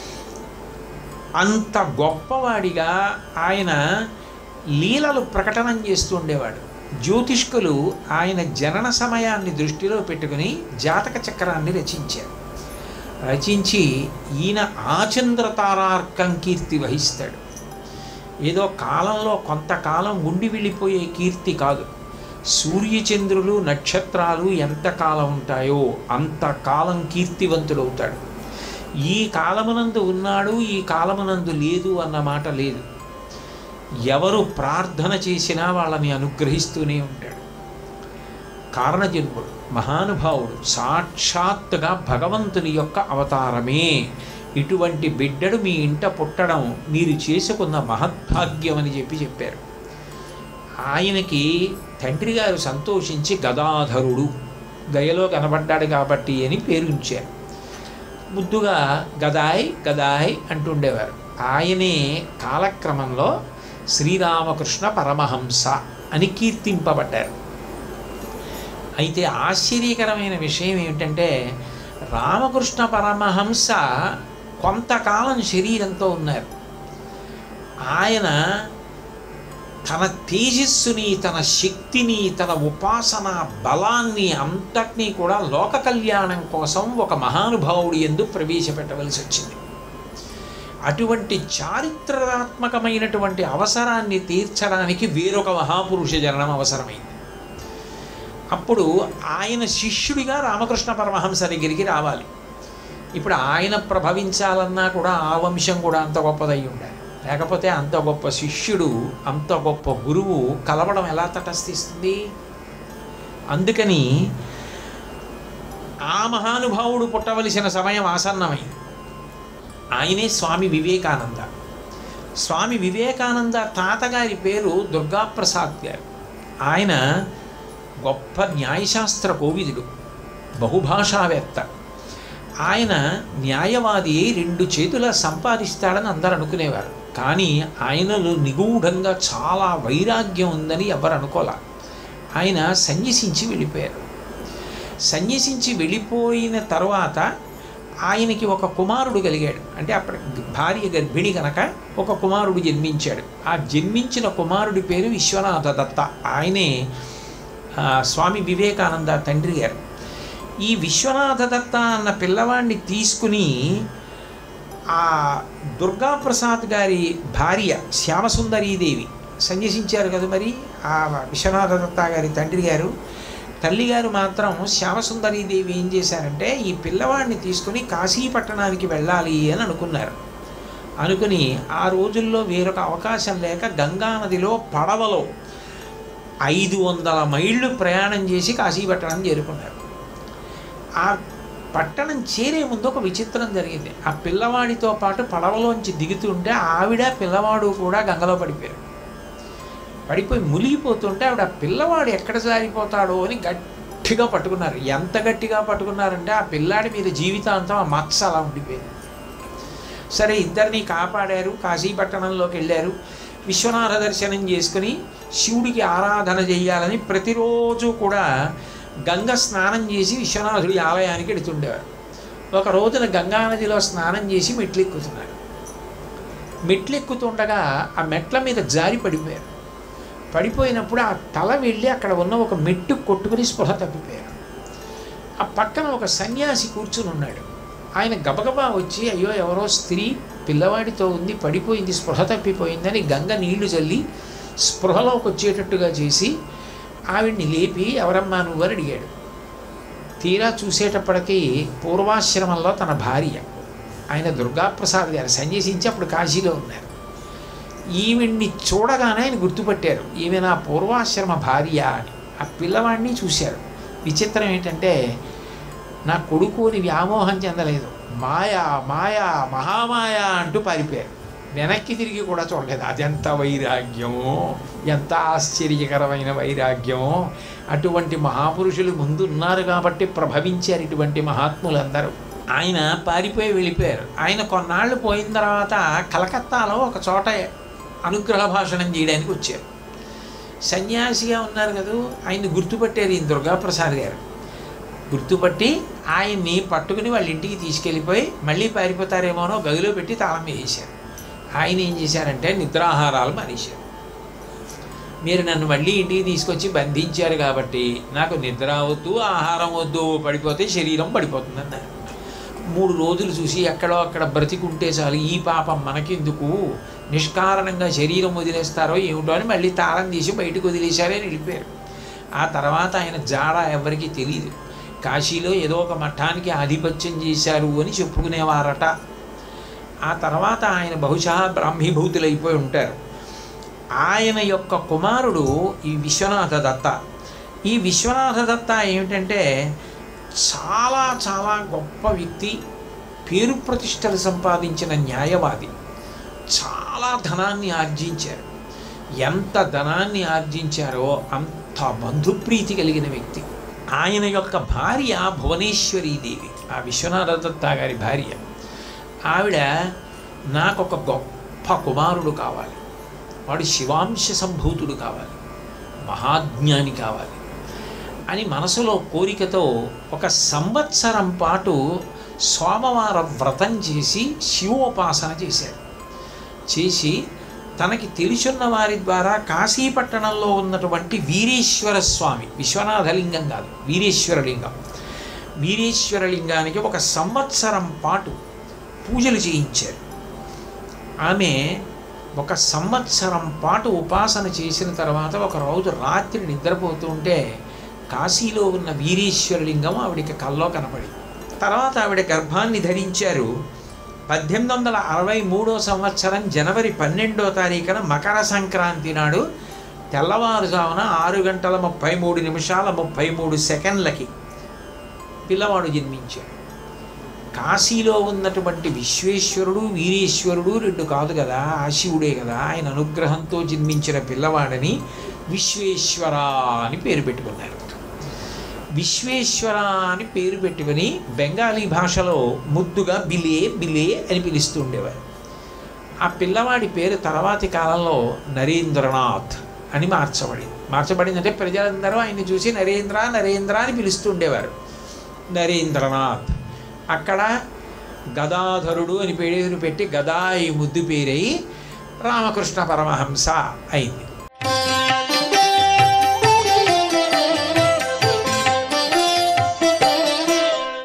అంత గొప్పవాడిగా ఆయన లీలలు ప్రకటనం చేస్తూ ఉండేవాడు. జ్యోతిష్కులు ఆయన జనన సమయాన్ని దృష్టిలో పెట్టుకుని జాతక చక్రాన్ని రచించారు. రచించి ఈయన ఆచంద్రతారార్కం కీర్తి వహిస్తాడు. ఏదో కాలంలో కొంతకాలం ఉండి వెళ్ళిపోయే కీర్తి కాదు. సూర్యచంద్రులు నక్షత్రాలు ఎంతకాలం ఉంటాయో అంతకాలం కీర్తివంతుడవుతాడు. ఈ కాలమునందు ఉన్నాడు, ఈ కాలమునందు లేదు అన్న మాట లేదు. ఎవరు ప్రార్థన చేసినా వాళ్ళని అనుగ్రహిస్తూనే ఉంటాడు. కారణజన్ముడు, మహానుభావుడు, సాక్షాత్తుగా భగవంతుని యొక్క అవతారమే. ఇటువంటి బిడ్డడు మీ ఇంట పుట్టడం మీరు చేసుకున్న మహద్భాగ్యం అని చెప్పి చెప్పారు. ఆయనకి తండ్రి గారు సంతోషించి గదాధరుడు, గయలో కనబడ్డాడు కాబట్టి అని పేరుంచారు. ముద్దుగా గదాయ్ గదాయ్ అంటుండేవారు. ఆయనే కాలక్రమంలో శ్రీరామకృష్ణ పరమహంస అని కీర్తింపబడ్డారు. అయితే ఆశ్చర్యకరమైన విషయం ఏమిటంటే రామకృష్ణ పరమహంస కొంతకాలం శరీరంతో ఉన్నారు. ఆయన తన తేజస్సుని, తన శక్తిని, తన ఉపాసన బలాన్ని అంతటినీ కూడా లోక కళ్యాణం కోసం ఒక మహానుభావుడి యందు ప్రవేశపెట్టవలసి వచ్చింది. అటువంటి చారిత్రాత్మకమైనటువంటి అవసరాన్ని తీర్చడానికి వేరొక మహాపురుష జననం అవసరమైంది. అప్పుడు ఆయన శిష్యుడిగా రామకృష్ణ పరమహంస దగ్గరికి రావాలి. ఇప్పుడు ఆయన ప్రభవించాలన్నా కూడా ఆ వంశం కూడా అంత గొప్పదై ఉండాలి. లేకపోతే అంత గొప్ప శిష్యుడు, అంత గొప్ప గురువు కలవడం ఎలా తటస్థిస్తుంది? అందుకని ఆ మహానుభావుడు పుట్టవలసిన సమయం ఆసన్నమైంది. ఆయనే స్వామి వివేకానంద. స్వామి వివేకానంద తాతగారి పేరు దుర్గాప్రసాద్ గారు. ఆయన గొప్ప న్యాయశాస్త్ర కోవిదుడు, బహుభాషావేత్త. ఆయన న్యాయవాది రెండు చేతుల సంపాదిస్తాడని అందరూ అనుకునేవారు. కానీ ఆయనలో నిగూఢంగా చాలా వైరాగ్యం ఉందని ఎవరు అనుకోలే. ఆయన సన్యసించి వెళ్ళిపోయారు. సన్యసించి వెళ్ళిపోయిన తర్వాత ఆయనకి ఒక కుమారుడు కలిగాడు. అంటే అప్పటి భార్య గర్భిణి కనుక ఒక కుమారుడు జన్మించాడు. ఆ జన్మించిన కుమారుడి పేరు విశ్వనాథ దత్త. ఆయనే స్వామి వివేకానంద తండ్రి గారు. ఈ విశ్వనాథ దత్త అన్న పిల్లవాడిని తీసుకుని ఆ దుర్గాప్రసాద్ గారి భార్య శ్యామసుందరీదేవి సన్యసించారు కదా మరి, ఆ విశ్వనాథ దత్త గారి తండ్రి గారు. తల్లిగారు మాత్రం శ్యామసుందరీదేవి ఏం చేశారంటే ఈ పిల్లవాడిని తీసుకుని కాశీ పట్టణానికి వెళ్ళాలి అని అనుకున్నారు. అనుకుని ఆ రోజుల్లో వేరొక అవకాశం లేక గంగానదిలో పడవలో ఐదు వందల మైళ్ళు ప్రయాణం చేసి కాశీ పట్టణం చేరుకున్నారు. ఆ పట్టణం చేరే ముందు ఒక విచిత్రం జరిగింది. ఆ పిల్లవాడితో పాటు పడవలోంచి దిగుతుంటే ఆవిడ పిల్లవాడు కూడా గంగలో పడిపోయారు. పడిపోయి మునిగిపోతుంటే ఆవిడ పిల్లవాడు ఎక్కడ జారిపోతాడో అని గట్టిగా పట్టుకున్నారు. ఎంత గట్టిగా పట్టుకున్నారంటే ఆ పిల్లాడి మీద జీవితాంతం ఆ మచ్చ అలా ఉండిపోయింది. సరే, ఇద్దరిని కాపాడారు. కాశీపట్టణంలోకి వెళ్ళారు. విశ్వనాథ దర్శనం చేసుకుని శివుడికి ఆరాధన చేయాలని ప్రతిరోజు కూడా గంగ స్నానం చేసి విశ్వనాథుడి ఆలయానికి వెళుతుండేవారు. ఒక రోజున గంగానదిలో స్నానం చేసి మెట్లెక్కుతున్నారు. మెట్లెక్కుతుండగా ఆ మెట్ల మీద జారి పడిపోయారు. పడిపోయినప్పుడు ఆ తల వెళ్ళి అక్కడ ఉన్న ఒక మెట్టు కొట్టుకుని స్పృహ తప్పిపోయారు. ఆ పక్కన ఒక సన్యాసి కూర్చుని ఉన్నాడు. ఆయన గబగబా వచ్చి అయ్యో ఎవరో స్త్రీ పిల్లవాడితో ఉంది, పడిపోయింది, స్పృహ తప్పిపోయిందని గంగ నీళ్లు చల్లి స్పృహలోకి వచ్చేటట్టుగా చేసి ఆవిడ్ని లేపి ఎవరమ్మా నువ్వు అని అడిగాడు. తీరా చూసేటప్పటికీ పూర్వాశ్రమంలో తన భార్య, ఆయన దుర్గాప్రసాద్ గారు సన్యసించి అప్పుడు కాశీలో ఉన్నారు. ఈవిడ్ని చూడగానే ఆయన గుర్తుపట్టారు, ఈమె నా పూర్వాశ్రమ భార్య అని. ఆ పిల్లవాడిని చూశారు. విచిత్రం ఏంటంటే నా కొడుకు అని వ్యామోహం చెందలేదు. మాయా మాయా మహామాయా అంటూ పారిపోయారు. వెనక్కి తిరిగి కూడా చూడలేదు. అదెంత వైరాగ్యమో, ఎంత ఆశ్చర్యకరమైన వైరాగ్యమో. అటువంటి మహాపురుషులు ముందు ఉన్నారు కాబట్టి ప్రభవించారు ఇటువంటి మహాత్ములందరూ. ఆయన పారిపోయి వెళ్ళిపోయారు. ఆయన కొన్నాళ్ళు పోయిన తర్వాత కలకత్తాలో ఒక చోట అనుగ్రహ భాషణం చేయడానికి వచ్చారు. సన్యాసిగా ఉన్నారు కదా, ఆయన్ని గుర్తుపట్టారు ఈయన దుర్గాప్రసాద్ గారు. గుర్తుపట్టి ఆయన్ని పట్టుకుని వాళ్ళ ఇంటికి తీసుకెళ్ళిపోయి మళ్ళీ పారిపోతారేమోనో గదిలో పెట్టి తాళం వేసేశారు. ఆయన ఏం చేశారంటే నిద్రాహారాలు మానేశారు. మీరు నన్ను మళ్ళీ ఇంటికి తీసుకొచ్చి బంధించారు కాబట్టి నాకు నిద్ర వద్దు, ఆహారం వద్దు, పడిపోతే శరీరం పడిపోతుందన్నారు. మూడు రోజులు చూసి ఎక్కడో అక్కడ బ్రతికుంటే చాలు, ఈ పాపం మనకెందుకు, నిష్కారణంగా శరీరం వదిలేస్తారో ఏమిటో అని మళ్ళీ తాళం తీసి బయటకు వదిలేశారే వెళ్ళిపోయారు. ఆ తర్వాత ఆయన జాడ ఎవరికీ తెలియదు. కాశీలో ఏదో ఒక మఠానికి ఆధిపత్యం చేశారు అని చెప్పుకునేవారట. ఆ తర్వాత ఆయన బహుశా బ్రాహ్మీభూతులైపోయి ఉంటారు. ఆయన యొక్క కుమారుడు ఈ విశ్వనాథ దత్త. ఈ విశ్వనాథ దత్త ఏమిటంటే చాలా చాలా గొప్ప వ్యక్తి, పేరు ప్రతిష్టలు సంపాదించిన న్యాయవాది. చాలా ధనాన్ని ఆర్జించారు. ఎంత ధనాన్ని ఆర్జించారో అంత బంధుప్రీతి కలిగిన వ్యక్తి. ఆయన యొక్క భార్య భువనేశ్వరీదేవి, ఆ విశ్వనాథ దత్త గారి భార్య. ఆవిడ నాకొక గొప్ప కుమారుడు కావాలి, వాడు శివాంశ సంభూతుడు కావాలి, మహాజ్ఞాని కావాలి అని మనసులో కోరికతో ఒక సంవత్సరం పాటు సోమవార వ్రతం చేసి శివోపాసన చేశారు. చేసి తనకి తెలుసున్న వారి ద్వారా కాశీపట్టణంలో ఉన్నటువంటి వీరేశ్వర స్వామి, విశ్వనాథలింగం కాదు వీరేశ్వరలింగం, వీరేశ్వరలింగానికి ఒక సంవత్సరం పాటు పూజలు చేయించారు. ఆమె ఒక సంవత్సరం పాటు ఉపాసన చేసిన తర్వాత ఒక రోజు రాత్రి నిద్రపోతుంటే కాశీలో ఉన్న వీరేశ్వరలింగం ఆవిడికి కల్లో కనపడింది. తర్వాత ఆవిడ గర్భాన్ని ధరించారు. పద్దెనిమిది వందల అరవై మూడో సంవత్సరం జనవరి పన్నెండో తారీఖున మకర సంక్రాంతి నాడు తెల్లవారుజామున ఆరు గంటల ముప్పై మూడు నిమిషాల ముప్పై మూడు సెకండ్లకి పిల్లవాడు జన్మించాడు. కాశీలో ఉన్నటువంటి విశ్వేశ్వరుడు వీరేశ్వరుడు రెండు కాదు కదా, ఆ శివుడే కదా. ఆయన అనుగ్రహంతో జన్మించిన పిల్లవాడని విశ్వేశ్వర అని పేరు పెట్టుకున్నారు. విశ్వేశ్వర అని పేరు పెట్టుకుని బెంగాలీ భాషలో ముద్దుగా బిలే బిలే అని పిలుస్తూ ఉండేవారు. ఆ పిల్లవాడి పేరు తర్వాతి కాలంలో నరేంద్రనాథ్ అని మార్చబడింది. మార్చబడిందంటే ప్రజలందరూ ఆయన్ని చూసి నరేంద్ర నరేంద్ర అని పిలుస్తూ ఉండేవారు. నరేంద్రనాథ్. అక్కడ గదాధరుడు అని పేరు పెట్టి గదా ఈ ముద్దు పేరై రామకృష్ణ పరమహంస అయింది.